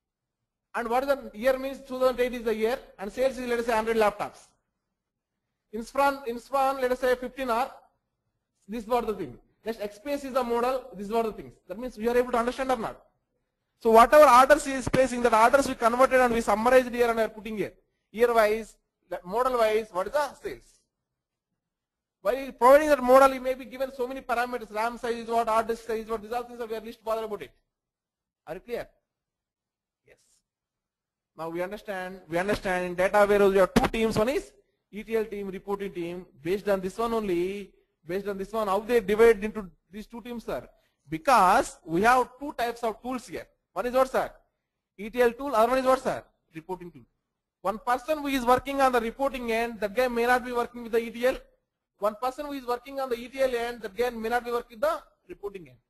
And what is the year means 2008 is the year and sales is let us say 100 laptops. Inspan, let us say 15 hours. This was the thing. Next, XPS is the model. These were the things. That means we are able to understand or not. So whatever orders he is placing, that orders we converted and we summarized here and we are putting here. Year wise, model wise, what is the sales? While providing that model, he may be given so many parameters. RAM size is what, hard disk size is what. These are things that we are least bothered about it. Are you clear? Yes. Now we understand. In data warehouse we have two teams. One is ETL team, reporting team. Based on this one only, how they divide into these two teams, sir? Because we have two types of tools here. One is what, sir? ETL tool. Other one is what, sir? Reporting tool. One person who is working on the reporting end, that guy may not be working with the ETL. One person who is working on the ETL end, that guy may not be working with the reporting end.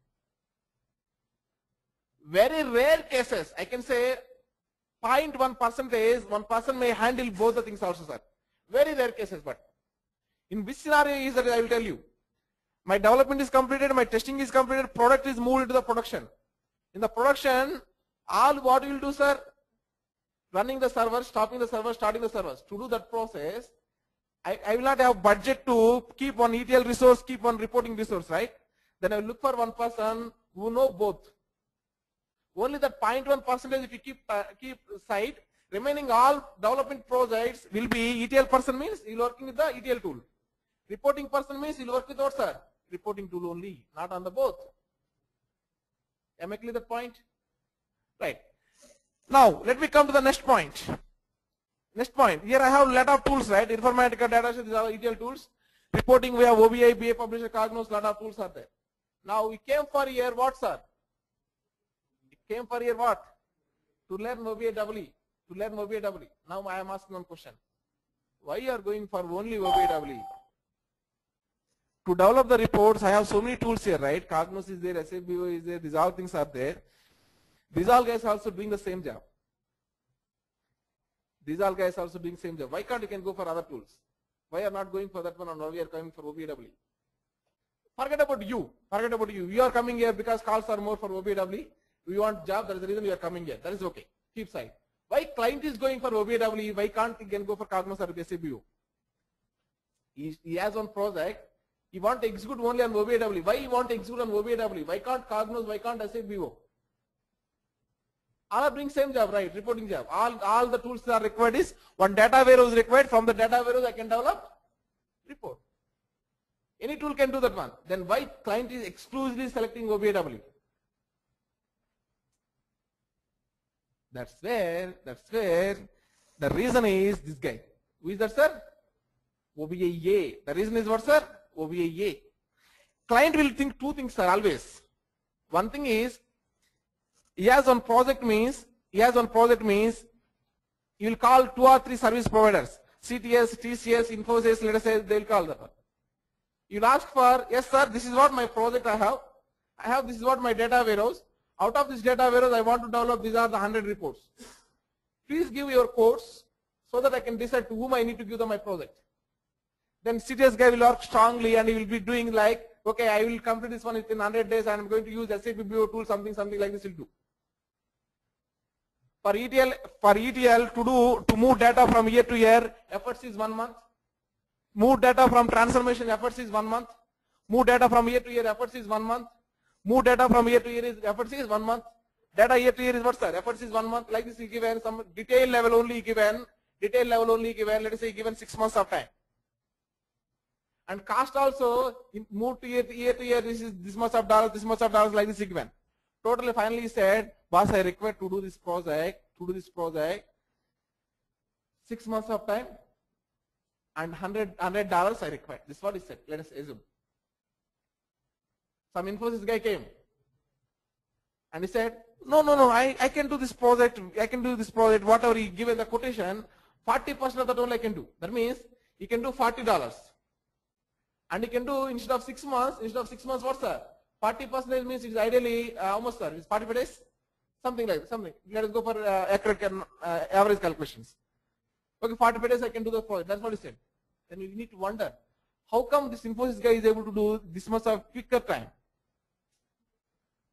Very rare cases, I can say 0.1%, one person may handle both the things also, sir. Very rare cases, but in which scenario is that I will tell you. My development is completed, my testing is completed, product is moved into the production. In the production, all what you will do, sir? Running the server, stopping the server, starting the servers. To do that process, I will not have budget to keep one ETL resource, keep one reporting resource, right? Then I will look for one person who know both. Only that 0.1% if you keep side, remaining all development projects will be ETL person means you will working with the ETL tool. Reporting person means you will work with what, sir? Reporting tool only, not on the both. Am I clear that point? Right. Now let me come to the next point. Here I have a lot of tools, right? Informatica, data, these are ETL tools. Reporting, we have OBIEE, BA, Publisher, Cognos, lot of tools are there. Now we came for here, what, sir? We came for here what? To learn OBIEE. Now I am asking one question. Why you are going for only OBIEE? To develop the reports, I have so many tools here, right? Cognos is there, SABO is there, these all things are there. These all guys are also doing the same job. Why can't you can go for other tools? Why are not going for that one and why we are coming for OBIEE? Forget about you. You are coming here because calls are more for OBIEE. We want job, that is the reason you are coming here. That is okay. Keep side. Why client is going for OBIEE? Why can't he can go for Cognos or SABO? He has one project. He want to execute only on OBIEE. Why he want to execute on OBIEE? Why can't Cognos? Why can't SABO? All are doing same job, right? Reporting job. All the tools that are required is one data warehouse required. From the data warehouse I can develop report. Any tool can do that one. Then why client is exclusively selecting OBIEE? That's where the reason is this guy. Who is that, sir? OBIEE. The reason is what, sir? OBIEE. Client will think two things, sir, always. One thing is, he has one project means you will call 2 or 3 service providers, CTS, TCS, Infosys, let us say they will call that one. You will ask for, yes sir, this is what my project I have, this is what my data warehouse. Out of this data warehouse I want to develop, these are the 100 reports. Please give your codes so that I can decide to whom I need to give them my project. Then CTS guy will work strongly and he will be doing like, okay, I will complete this one within 100 days and I am going to use SAP BO tool, something like this will do. For ETL to move data from year to year, efforts is 1 month. Move data from transformation, efforts is 1 month. Move data from year to year, efforts is 1 month. Move data from year to year, efforts is 1 month. Data year to year is what, sir? Efforts is 1 month. Like this is given, some detail level only given, let us say given 6 months of time. And cost also, move to year to year, this much of dollars, like this is given. Totally finally he said, boss, I require to do this project, 6 months of time and $100 I require. This is what he said. Let us assume. Some Infosys guy came and he said, no, I can do this project, whatever he given the quotation, 40% of that only I can do. That means he can do $40. And he can do instead of 6 months, what, sir? 40% means it's ideally how much, sir? It's 45 days? Something like that, something. Let us go for average calculations. Okay, 45 days I can do the project. That's what he said. Then we need to wonder, how come this Infosys guy is able to do this much of quicker time?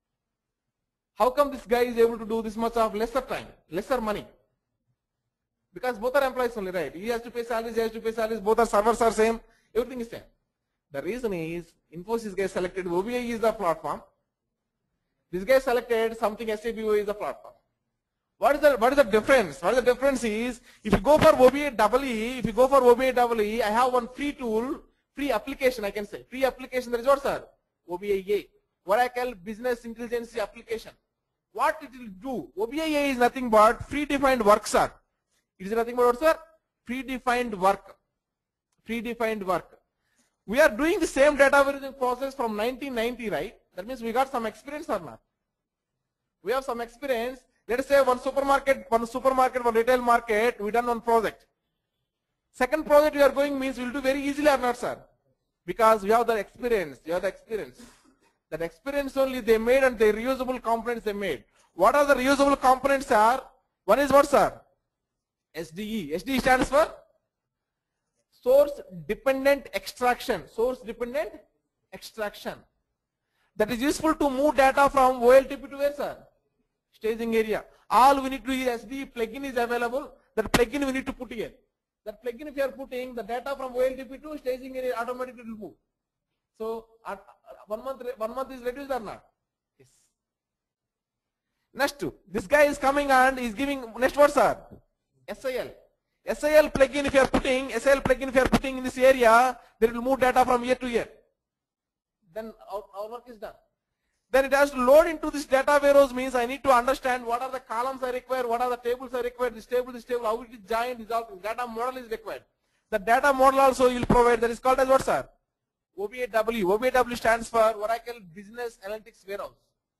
How come this guy is able to do this much of lesser time, lesser money? Because both are employees only, right? He has to pay salaries, he has to pay salaries, both are servers are same, everything is same. The reason is Infosys guy selected OBIE is the platform. This guy selected something SABO is the platform. What is the difference? What is the difference is if you go for OBIE, I have one free tool, free application I can say. Free application, that is what, sir? OBIE. Oracle Business Intelligence application. What it will do? OBIE is nothing but predefined work, sir. It is nothing but what, sir? Predefined work. Predefined work. We are doing the same data warehousing process from 1990, right? That means we got some experience or not? We have some experience. Let us say one supermarket, one retail market, we done one project. Second project we are going means we will do very easily or not, sir? Because we have the experience. You have the experience. That experience only they made and the reusable components they made. What are the reusable components, sir? One is what, sir? SDE. SDE stands for Source Dependent Extraction. Source Dependent Extraction. That is useful to move data from OLTP to where, sir? Staging area. All we need to do is SDE plugin is available. That plugin we need to put here. That plugin if you are putting the data from OLTP to staging area automatically will move. So 1 month is reduced or not? Yes. Next, this guy is coming and is giving next what, sir? SIL. SIL plugin if you are putting in this area, then it will move data from here to here. Then our work is done. Then it has to load into this data warehouse means I need to understand what are the columns I require, what are the tables I require, this table, how it is joined, this all data model is required. The data model also you will provide, that is called as what, sir? OBIEW. OBIEW stands for Oracle Business Analytics Warehouse.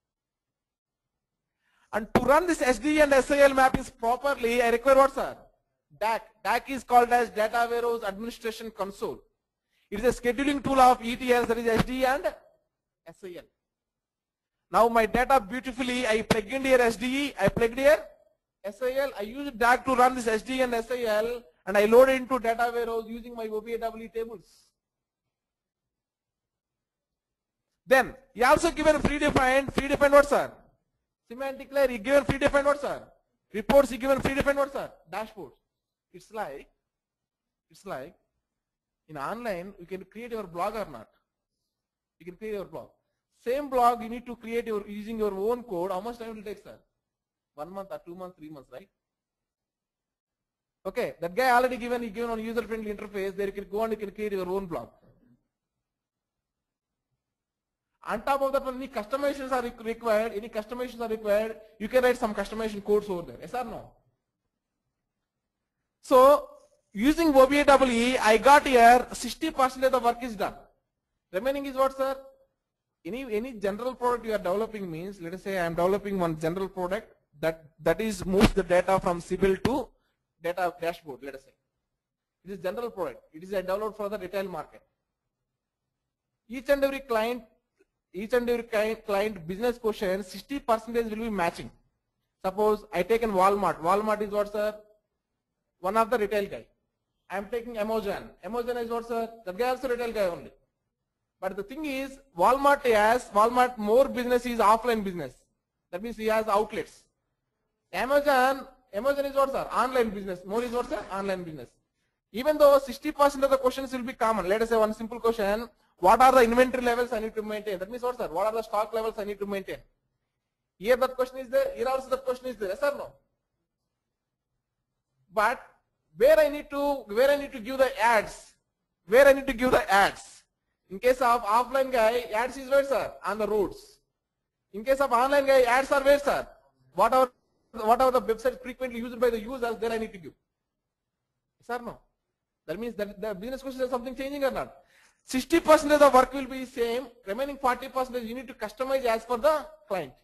And to run this SD and SIL mappings properly, I require what, sir? DAC. DAC is called as Data Warehouse Administration Console. It is a scheduling tool of ETLs, that is SD and SIL. Now my data beautifully, I plugged in here SDE, I plugged here SIL, I used DAC to run this SD and SIL, and I loaded into data warehouse using my OBIEW tables. Then, he also given predefined what, sir? Semantic layer, he given predefined what, sir? Reports, he given predefined what, sir? Dashboards. It's like in online, you can create your blog or not. You can create your blog. Same blog you need to create using your own code. How much time will it take, sir? 1 month or 2 months, 3 months, right? Okay, that guy already given on user-friendly interface. There you can go and you can create your own blog. On top of that, when any customizations are required, you can write some customization codes over there. Yes or no? So, using OBIEW, I got here 60% of the work is done. Remaining is what, sir? Any general product you are developing means, let us say I am developing one general product that is moves the data from Sibyl to data dashboard, let us say. It is general product. It is a developed for the retail market. Each and every client business question, 60% will be matching. Suppose I take in Walmart. Walmart is what, sir? One of the retail guy. I am taking Amazon. Amazon is what, sir? That guy also retail guy only. But the thing is, Walmart more business is offline business. That means he has outlets. Amazon is what, sir? Online business. More is what, sir? Online business. Even though 60% of the questions will be common. Let us say one simple question. What are the inventory levels I need to maintain? That means what, sir? What are the stock levels I need to maintain? Here that question is there. Here also that question is there. Yes or no? But where I need to give the ads? Where I need to give the ads? In case of offline guy, ads is where, sir? On the roads. In case of online guy, ads are where, sir? Whatever the website frequently used by the users, then I need to give. Yes or no? That means that the business question is something changing or not? 60% of the work will be same. Remaining 40% you need to customize as per the client.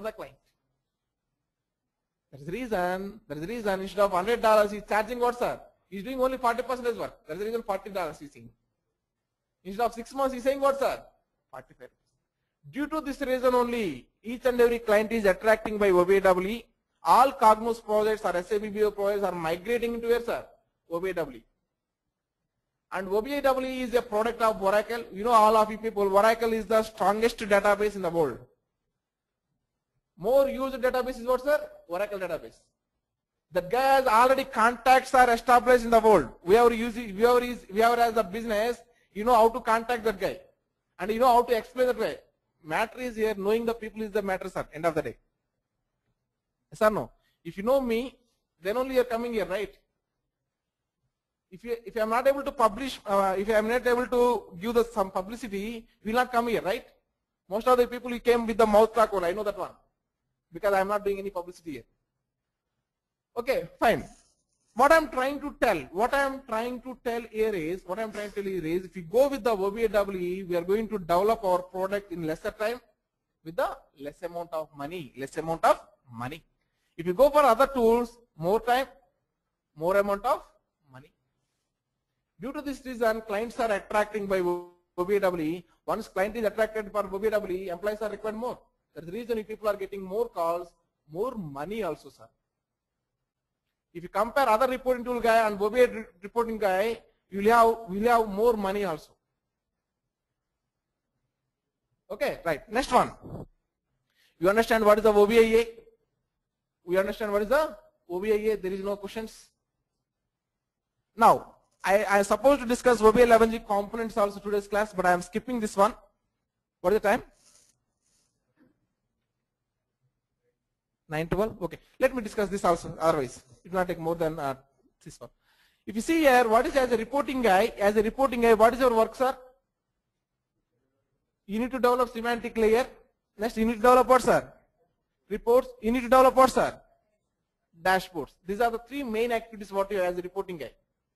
That is the reason instead of $100 he's charging what, sir? He's doing only 40% work. That is the reason $40 he's saying. Instead of 6 months he's saying what, sir? 45. Due to this reason only, each and every client is attracting by OBIEW. All Cognos projects or SABBO projects are migrating into where, sir? OBIEW. And OBIEW is a product of Oracle. You know, all of you people, Oracle is the strongest database in the world. More used database is what, sir? Oracle database. That guy has already contacts are established in the world. Whoever has a business, you know how to contact that guy. And you know how to explain that guy. Matter is here, knowing the people is the matter, sir, end of the day. Yes or no? If you know me, then only you are coming here, right? If I am not able to publish, if I am not able to give some publicity, we will not come here, right? Most of the people who came with the mouth talk only, I know that one. Because I am not doing any publicity here. Okay, fine. What I am trying to tell here is, if we go with the OBIEE, we are going to develop our product in lesser time with the less amount of money. If you go for other tools, more time, more amount of money. Due to this reason, clients are attracting by OBIEE. Once client is attracted for OBIEE, employees are required more. That's the reason if people are getting more calls, more money also, sir. If you compare other reporting tool guy and OBIEE reporting guy, you will have more money also. Okay, right. Next one. You understand what is the OBIEE? We understand what is the OBIEE. There is no questions. Now, I am supposed to discuss OBIEE 11G components also today's class, but I am skipping this one. What is the time? 9:12. Okay. Let me discuss this also. Otherwise, it will not take more than this one. If you see here, what is as a reporting guy? As a reporting guy, what is your work, sir? You need to develop semantic layer. Next, you need to develop what, sir? Reports. You need to develop what, sir? Dashboards. These are the three main activities what you have as a reporting guy.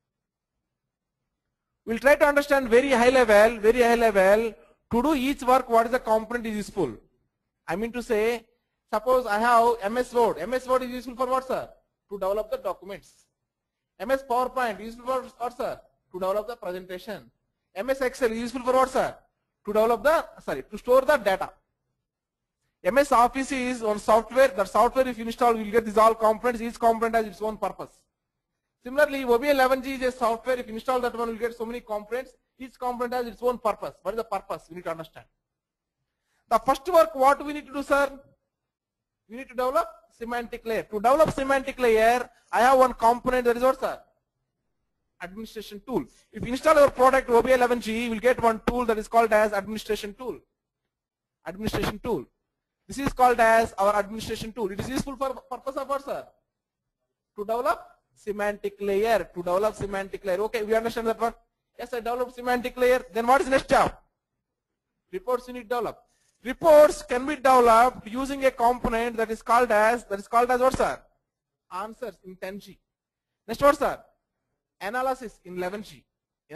We'll try to understand very high level, to do each work, what is the component is useful. I mean to say, suppose I have MS Word. MS Word is useful for what, sir? To develop the documents. MS PowerPoint is useful for what, sir? To develop the presentation. MS Excel is useful for what, sir? To store the data. MS Office is one software. That software, if you install, you will get these all components. Each component has its own purpose. Similarly, OBIEE 11G is a software. If you install that one, you will get so many components. Each component has its own purpose. What is the purpose? We need to understand. The first work, what we need to do, sir? We need to develop semantic layer. To develop semantic layer, I have one component, that is what, sir? Administration tool. If you install your product OBIEE 11G, you will get one tool that is called as administration tool. Administration tool. This is called as our administration tool. It is useful for purpose of what, sir? To develop semantic layer. Okay, we understand that one. Yes, I developed semantic layer. Then what is the next job? Reports you need to develop. Reports can be developed using a component that is called as what, sir? Answers in 10G. Next what, sir? Analysis in 11G.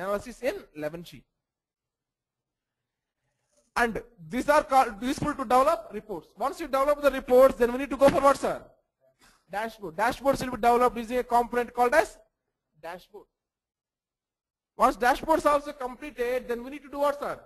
And these are called useful to develop reports. Once you develop the reports, then we need to go for what, sir? Dashboard. Dashboards will be developed using a component called as dashboard. Once dashboards are also completed, then we need to do what, sir?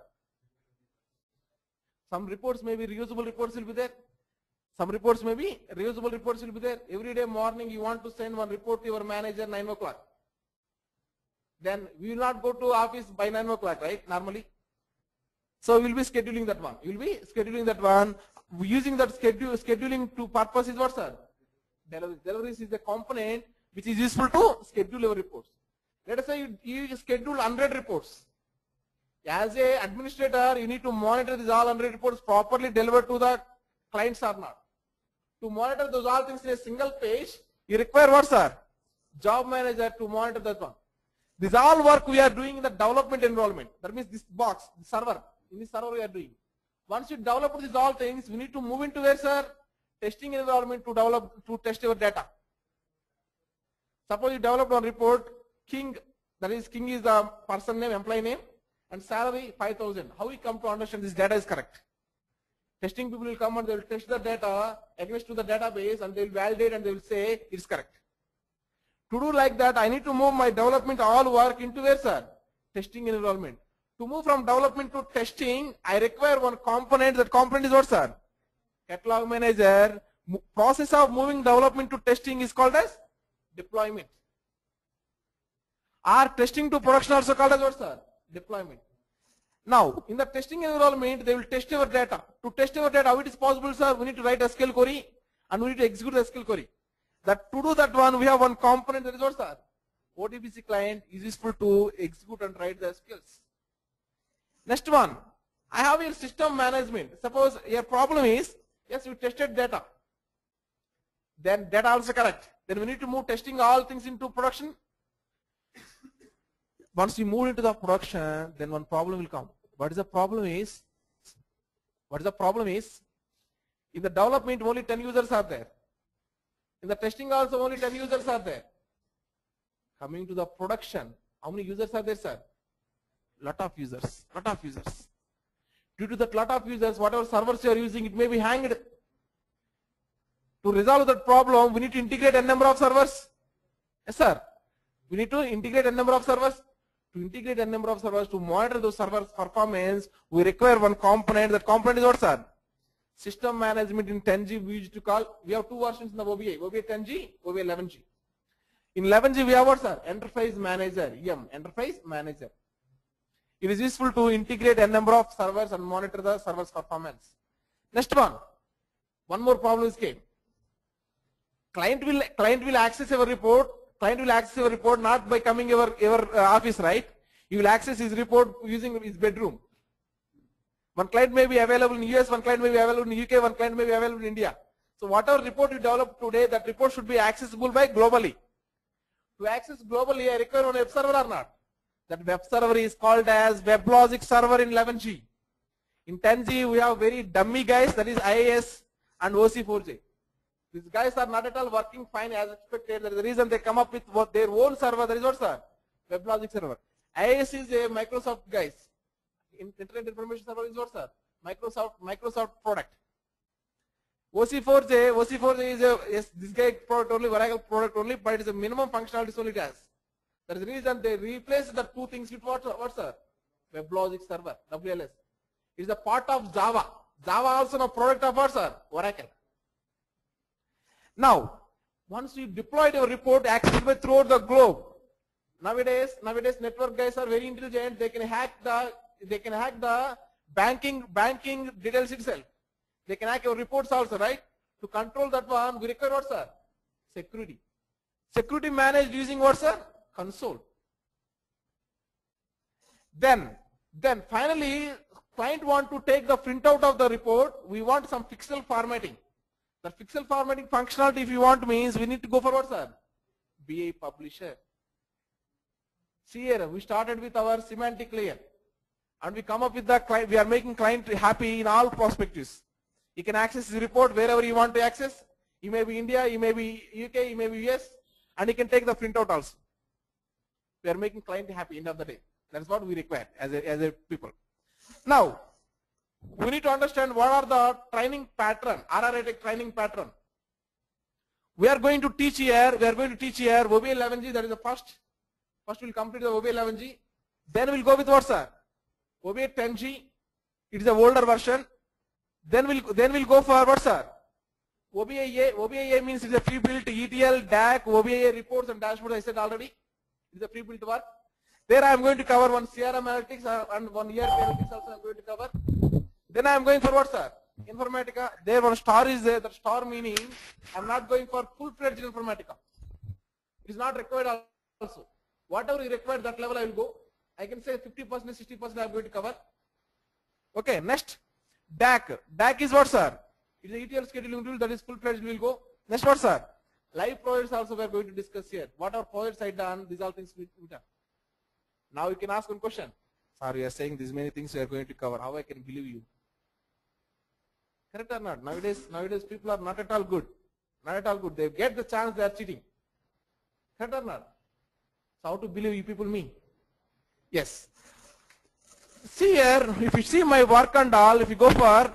Some reports may be reusable reports will be there. Some reports may be reusable reports will be there. Every day morning you want to send one report to your manager 9 o'clock. Then we will not go to office by 9 o'clock, right? Normally. So we will be scheduling that one. Using that scheduling to purpose is what, sir? Deliveries is the component which is useful to schedule your reports. Let us say you schedule 100 reports. As a administrator, you need to monitor these all 100 reports properly delivered to the clients or not. To monitor those all things in a single page, you require what, sir? Job manager to monitor that one. This all work we are doing in the development environment. That means this box, the server. In this server we are doing. Once you develop these all things, we need to move into where, sir? Testing environment to test your data. Suppose you developed one report, King, that is King is the person name, employee name, and salary 5,000. How we come to understand this data is correct? Testing people will come and they will test the data against to the database and they will validate and they will say it's correct. To do like that, I need to move my development all work into where, sir? Testing environment. To move from development to testing, I require one component. That component is what, sir? Catalog manager. Process of moving development to testing is called as deployment. Or testing to production also called as what, sir? Deployment. Now, in the testing environment, they will test your data. To test your data, how it is possible, sir? We need to write a SQL query and we need to execute the SQL query. That to do that one, we have one component, that is what, sir? ODBC client is useful to execute and write the skills. Next one, I have your system management. Suppose your problem is, yes, you tested data. Then data also correct. Then we need to move testing all things into production. Once you move into the production, then one problem will come. What is the problem is? In the development, only 10 users are there. In the testing also, only 10 users are there. Coming to the production, how many users are there, sir? Lot of users. Due to that lot of users, whatever servers you are using, it may be hanged. To resolve that problem, we need to integrate a number of servers. Yes, sir. We need to integrate a number of servers. To integrate a number of servers, to monitor those servers' performance, we require one component. That component is what, sir? System management. In 10G, we used to call, we have two versions in the OBIE, OBIE 10G, OBIE 11G. In 11G, we have what, sir? Enterprise Manager, EM, Enterprise Manager. It is useful to integrate a number of servers and monitor the server's performance. Next one. One more problem is came. Client will access your report. Client will access your report not by coming your office, right? You will access his report using his bedroom. One client may be available in US, one client may be available in UK, one client may be available in India. So whatever report you develop today, that report should be accessible by globally. To access globally, I require one web server or not? That web server is called as WebLogic server in 11G. In 10G, we have very dummy guys, that is IIS and OC4J. These guys are not at all working fine as expected. That is the reason they come up with their own server. That is what, sir? WebLogic server. IIS is a Microsoft guys. Internet Information Server is what, sir? Microsoft product. OC4J is this guy product only, Oracle product only, but it is a minimum functionality only it has. That is the reason they replaced the two things with what, sir? WebLogic server, WLS. It is a part of Java. Java also a product of what, sir? Oracle. Now, once you deployed your report accessible throughout the globe, nowadays network guys are very intelligent. They can hack the banking details itself. They can hack your reports also, right? To control that one, we require what, sir? Security. Security managed using what, sir? Console. Then finally, client want to take the printout of the report. We want some pixel formatting. The pixel formatting functionality, if you want, means we need to go for what, sir? BA publisher. See here, we started with our semantic layer, and we come up with the client. We are making client happy in all perspectives. You can access the report wherever you want to access. You may be India, you may be UK, you may be US, and you can take the printout also. We are making client happy end of the day. That's what we require as a people. Now, we need to understand what are the training pattern, ITEC training pattern. We are going to teach here. OBIE 11G. That is the first. First we'll complete the OBIE 11G. Then we'll go with what, sir? OBIE 10G. It is the older version. Then we'll go for what, sir? OBIA. OBIA means it's a pre-built ETL, DAC, OBIA reports and dashboards. I said already. It's a pre-built work. There I am going to cover one CRM analytics and one ERP analytics also I am going to cover. Then I am going for what, sir? Informatica. There one star is there. That star meaning I am not going for full-fledged Informatica. It is not required also. Whatever you require, that level I will go. I can say 50%, 60% I am going to cover. Okay, next. DAC. DAC is what, sir? It is the ETL scheduling tool that is full-fledged. We will go. Next, what, sir? Live projects also we are going to discuss here. What are projects I done? These all things we done. Now you can ask one question. Sir, you are saying these many things we are going to cover. How I can believe you? Correct or not? Nowadays people are not at all good. Not at all good. They get the chance, they are cheating. Correct or not? So how to believe you people me? Yes. See here, if you see my work and all, if you go for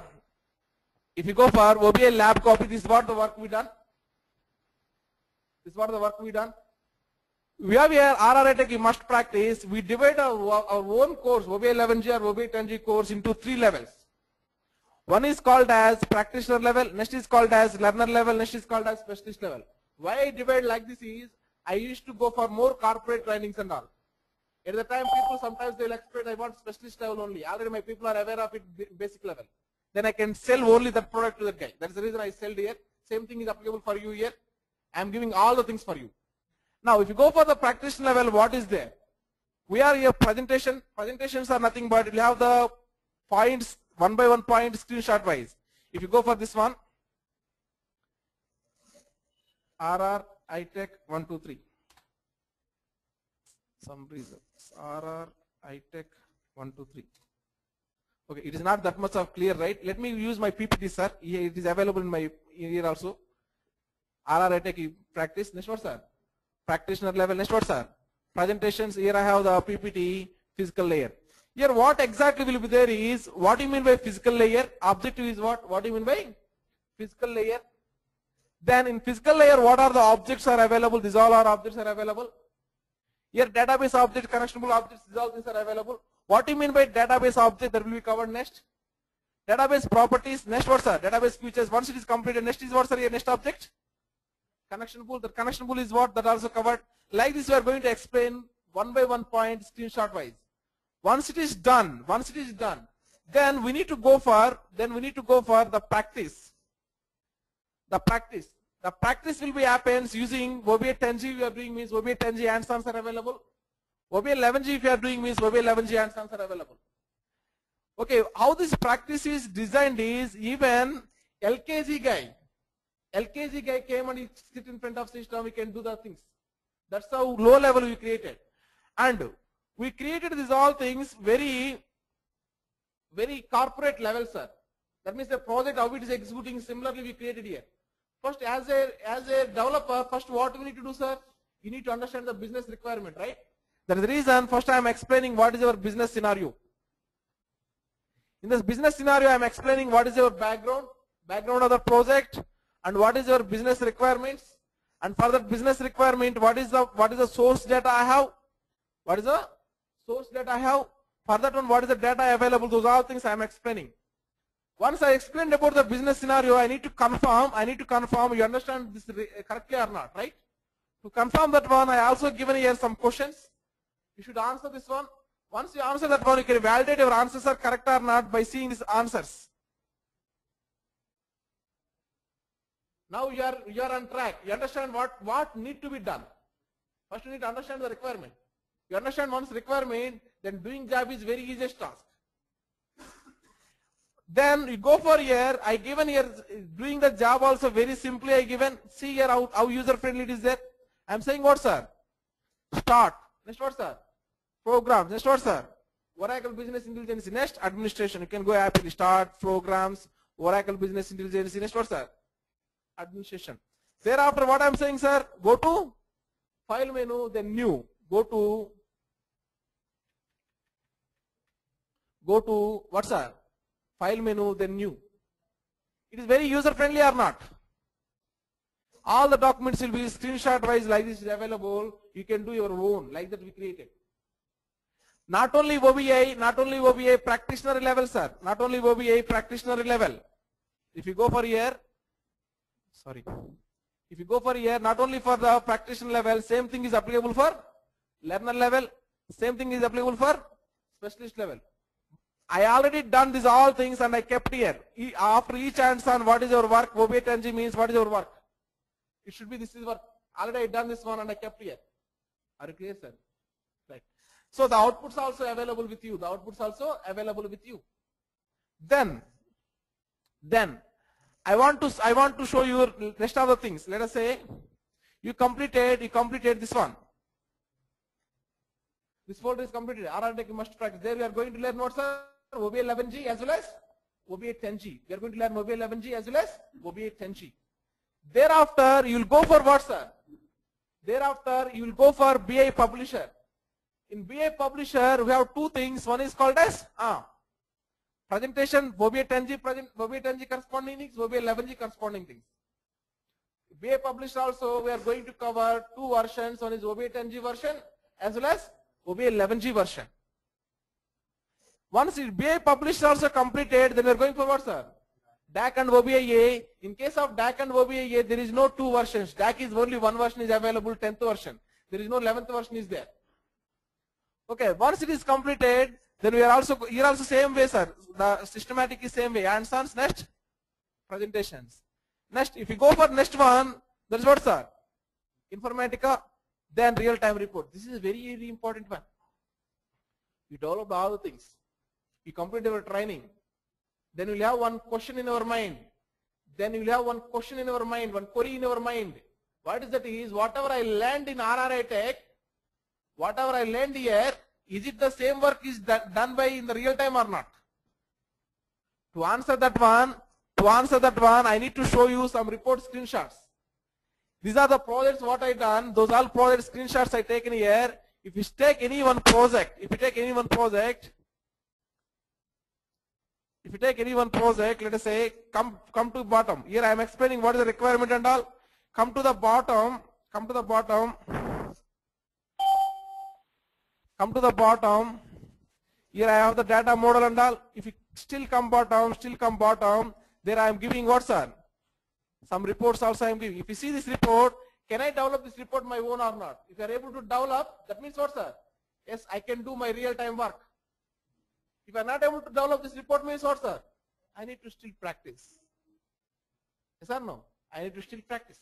OBIE lab copy, this is what the work we done. This is what the work we done. We have here ITEC you must practice. We divide our own course, OBIE 11G or OBIE 10G course into 3 levels. One is called as practitioner level, next is called as learner level, next is called as specialist level. Why I divide like this is, I used to go for more corporate trainings and all. At the time people sometimes they will expect I want specialist level only. Already my people are aware of it basic level. Then I can sell only that product to that guy. That's the reason I sell here. Same thing is applicable for you here. I am giving all the things for you. Now, if you go for the practice level, what is there? We are here presentation. Presentations are nothing but you have the points, one by one point, screenshot wise. If you go for this one, RR ITEC 1, 2, 3. Some reason RR ITEC 1, 2, 3. Okay, it is not that much of clear, right? Let me use my PPT, sir. It is available in my here also. RR ITEC practice. Next what, sir? Practitioner level. Next what, sir? Presentations. Here I have the PPT physical layer. Here what exactly will be there is, what do you mean by physical layer? Objective is what? What do you mean by physical layer? Then in physical layer, what are the objects are available? These all are objects are available. Here database object, connectionable objects, these all things are available. What do you mean by database object? That will be covered next. Database properties. Next what, sir? Database features. Once it is completed, next is what, sir? Here next object. Connectionable. The connectionable is what? That also covered. Like this, we are going to explain one by one point, screenshot wise. Once it is done, then we need to go for the practice. The practice will be happens using OBIEE 10G. We are doing means OBIEE 10G hands-ons are available. OBIEE 11G if you are doing means OBIEE 11G hands-ons are available. Okay, how this practice is designed is, even LKG guy came and he sit in front of system, we can do the things. That's how low level we created. And we created these all things very corporate level, sir. That means the project, how it is executing, similarly we created here. First, as a developer, first what we need to do, sir? You need to understand the business requirement, right? That is the reason first I am explaining what is your business scenario. In this business scenario, I am explaining what is your background of the project, and what is your business requirements. And for that business requirement, what is the source data I have? What is the source data I have? For that one, what is the data available? Those are all things I am explaining. Once I explained about the business scenario, I need to confirm you understand this correctly or not, right? To confirm that one, I also given here some questions. You should answer this one. Once you answer that one, you can validate your answers are correct or not by seeing these answers. Now you are on track. You understand what need to be done. First you need to understand the requirement. You understand one's requirement, then doing job is very easiest task. Then you go for here, I given here doing the job also very simply I given. See here how user friendly it is there. I am saying what, sir? Start. Next what, sir? Programs. Next what, sir? Oracle Business Intelligence. Next administration. You can go happily. Start, programs, Oracle Business Intelligence. Next what, sir? Administration. Thereafter what I am saying, sir? Go to file menu, then new. Go to what, sir? File menu, then new. It is very user friendly or not? All the documents will be screenshot wise like this is available. You can do your own like that we created. Not only OBIEE practitioner level, sir. Not only OBIEE practitioner level. If you go for here, not only for the practitioner level, same thing is applicable for learner level. Same thing is applicable for specialist level. I already done these all things and I kept here. After each hands-on, what is your work? OBIEE 10G means what is your work? It should be this is work. Already I done this one and I kept here. Are you clear, sir? Right. So the outputs also available with you. Then I want to show you rest of the things. Let us say you completed this one. This folder is completed. RRTech must practice. There we are going to learn what, sir? OBIEE 11G as well as OBIEE 10G. We are going to learn OBIEE 11G as well as OBIEE 10G. Thereafter, you will go for what, sir? Thereafter, you will go for BI Publisher. In BI Publisher, we have two things. One is called as presentation, OBIEE 10G corresponding things, OBIEE 11G corresponding things. BI Publisher also, we are going to cover two versions. One is OBIEE 10G version as well as OBIEE 11G version. Once BI Publisher also completed, then we are going for what, sir? DAC and OBIEE. In case of DAC and OBIEE, there is no two versions. DAC is only one version is available, 10th version. There is no 11th version is there. Okay, once it is completed, then we are also here also same way, sir. The systematic is same way. Hands-ons, next presentations. Next, if you go for next one, that is what, sir? Informatica, then real-time report. This is a very, very important one. You develop all the things. You complete your training. Then you will have one question in our mind. Then you will have one question in our mind, one query in our mind. What is that is, whatever I learned in ITEC, whatever I learned here, is it the same work is done by in the real time or not? To answer that one, I need to show you some report screenshots. These are the projects what I done. Those all project screenshots I taken here. If you take any one project, let us say, come to bottom. Here I am explaining what is the requirement and all. Come to the bottom. Here I have the data model and all. If you still come bottom, there I am giving what, sir? Some reports also I am giving. If you see this report, can I develop this report my own or not? If you are able to develop, that means what, sir? Yes, I can do my real-time work. If I am not able to develop this report, means what, sir? I need to still practice. Yes or no? I need to still practice.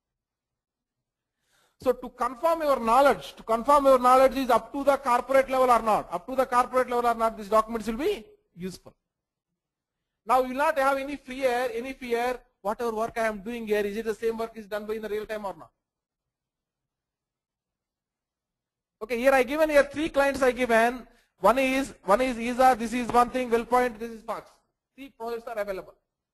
So to confirm your knowledge is up to the corporate level or not. These documents will be useful. Now you will not have any fear, whatever work I am doing here, is it the same work is done by in the real time or not? Okay, here I given here 3 clients I given. One is ESA, this is one thing, WellPoint, this is Fox. 3 projects are available.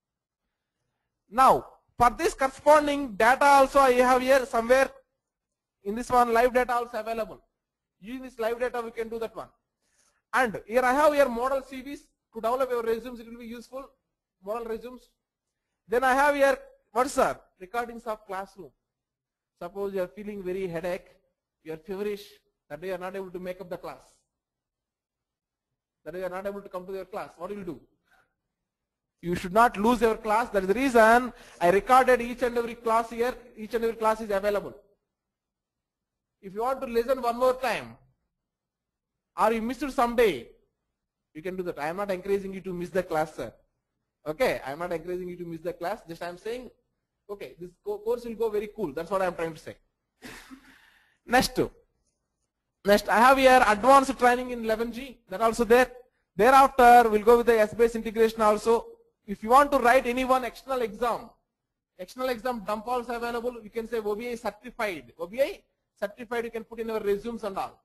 Now, for this corresponding data also I have here somewhere. In this one, live data also available. Using this live data, we can do that one. And here I have here model CVs to develop your resumes. It will be useful. Model resumes. Then I have here, what's sir? Recordings of classroom. Suppose you are feeling very headache, you are feverish, that day you are not able to make up the class. That day you are not able to come to your class. What will you do? You should not lose your class. That is the reason I recorded each and every class here. Each and every class is available. If you want to listen one more time, or you missed it someday, you can do that. I am not encouraging you to miss the class, sir. Okay, I am not encouraging you to miss the class. Just I am saying, okay, this course will go very cool. That's what I am trying to say. Next, I have here advanced training in 11G. That also there. Thereafter, we'll go with the S-based integration also. If you want to write any one external exam dump also available. You can say OBIEE certified. OBIEE certified, you can put in your resumes and all.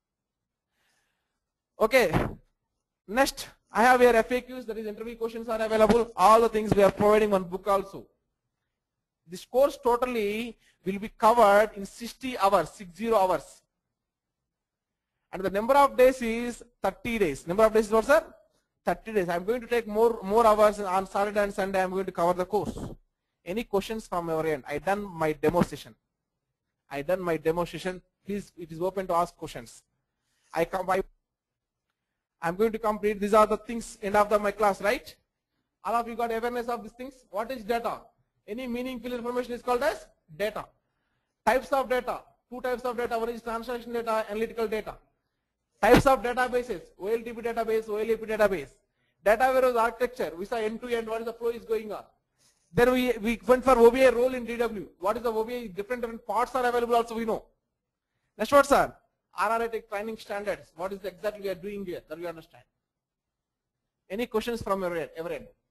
Okay. Next, I have here FAQs, that is interview questions are available. All the things we are providing one book also. This course totally will be covered in 60 hours, 60 hours. And the number of days is 30 days. Number of days is what, sir? 30 days. I am going to take more hours on Saturday and Sunday. I am going to cover the course. Any questions from your end? I done my demo session. Please, it is open to ask questions. I'm going to complete. These are the things end of my class, right? All of you got awareness of these things. What is data? Any meaningful information is called as data. Types of data. 2 types of data. One is transaction data, analytical data. Types of databases. OLTP database, OLAP database. Data warehouse architecture. We saw end-to-end. What is the flow is going on. Then we went for OBIEE role in DW. What is the OBIEE? Different parts are available also we know. Next what, sir? ITEC training standards. What is exactly we are doing here? That we understand. Any questions from your end?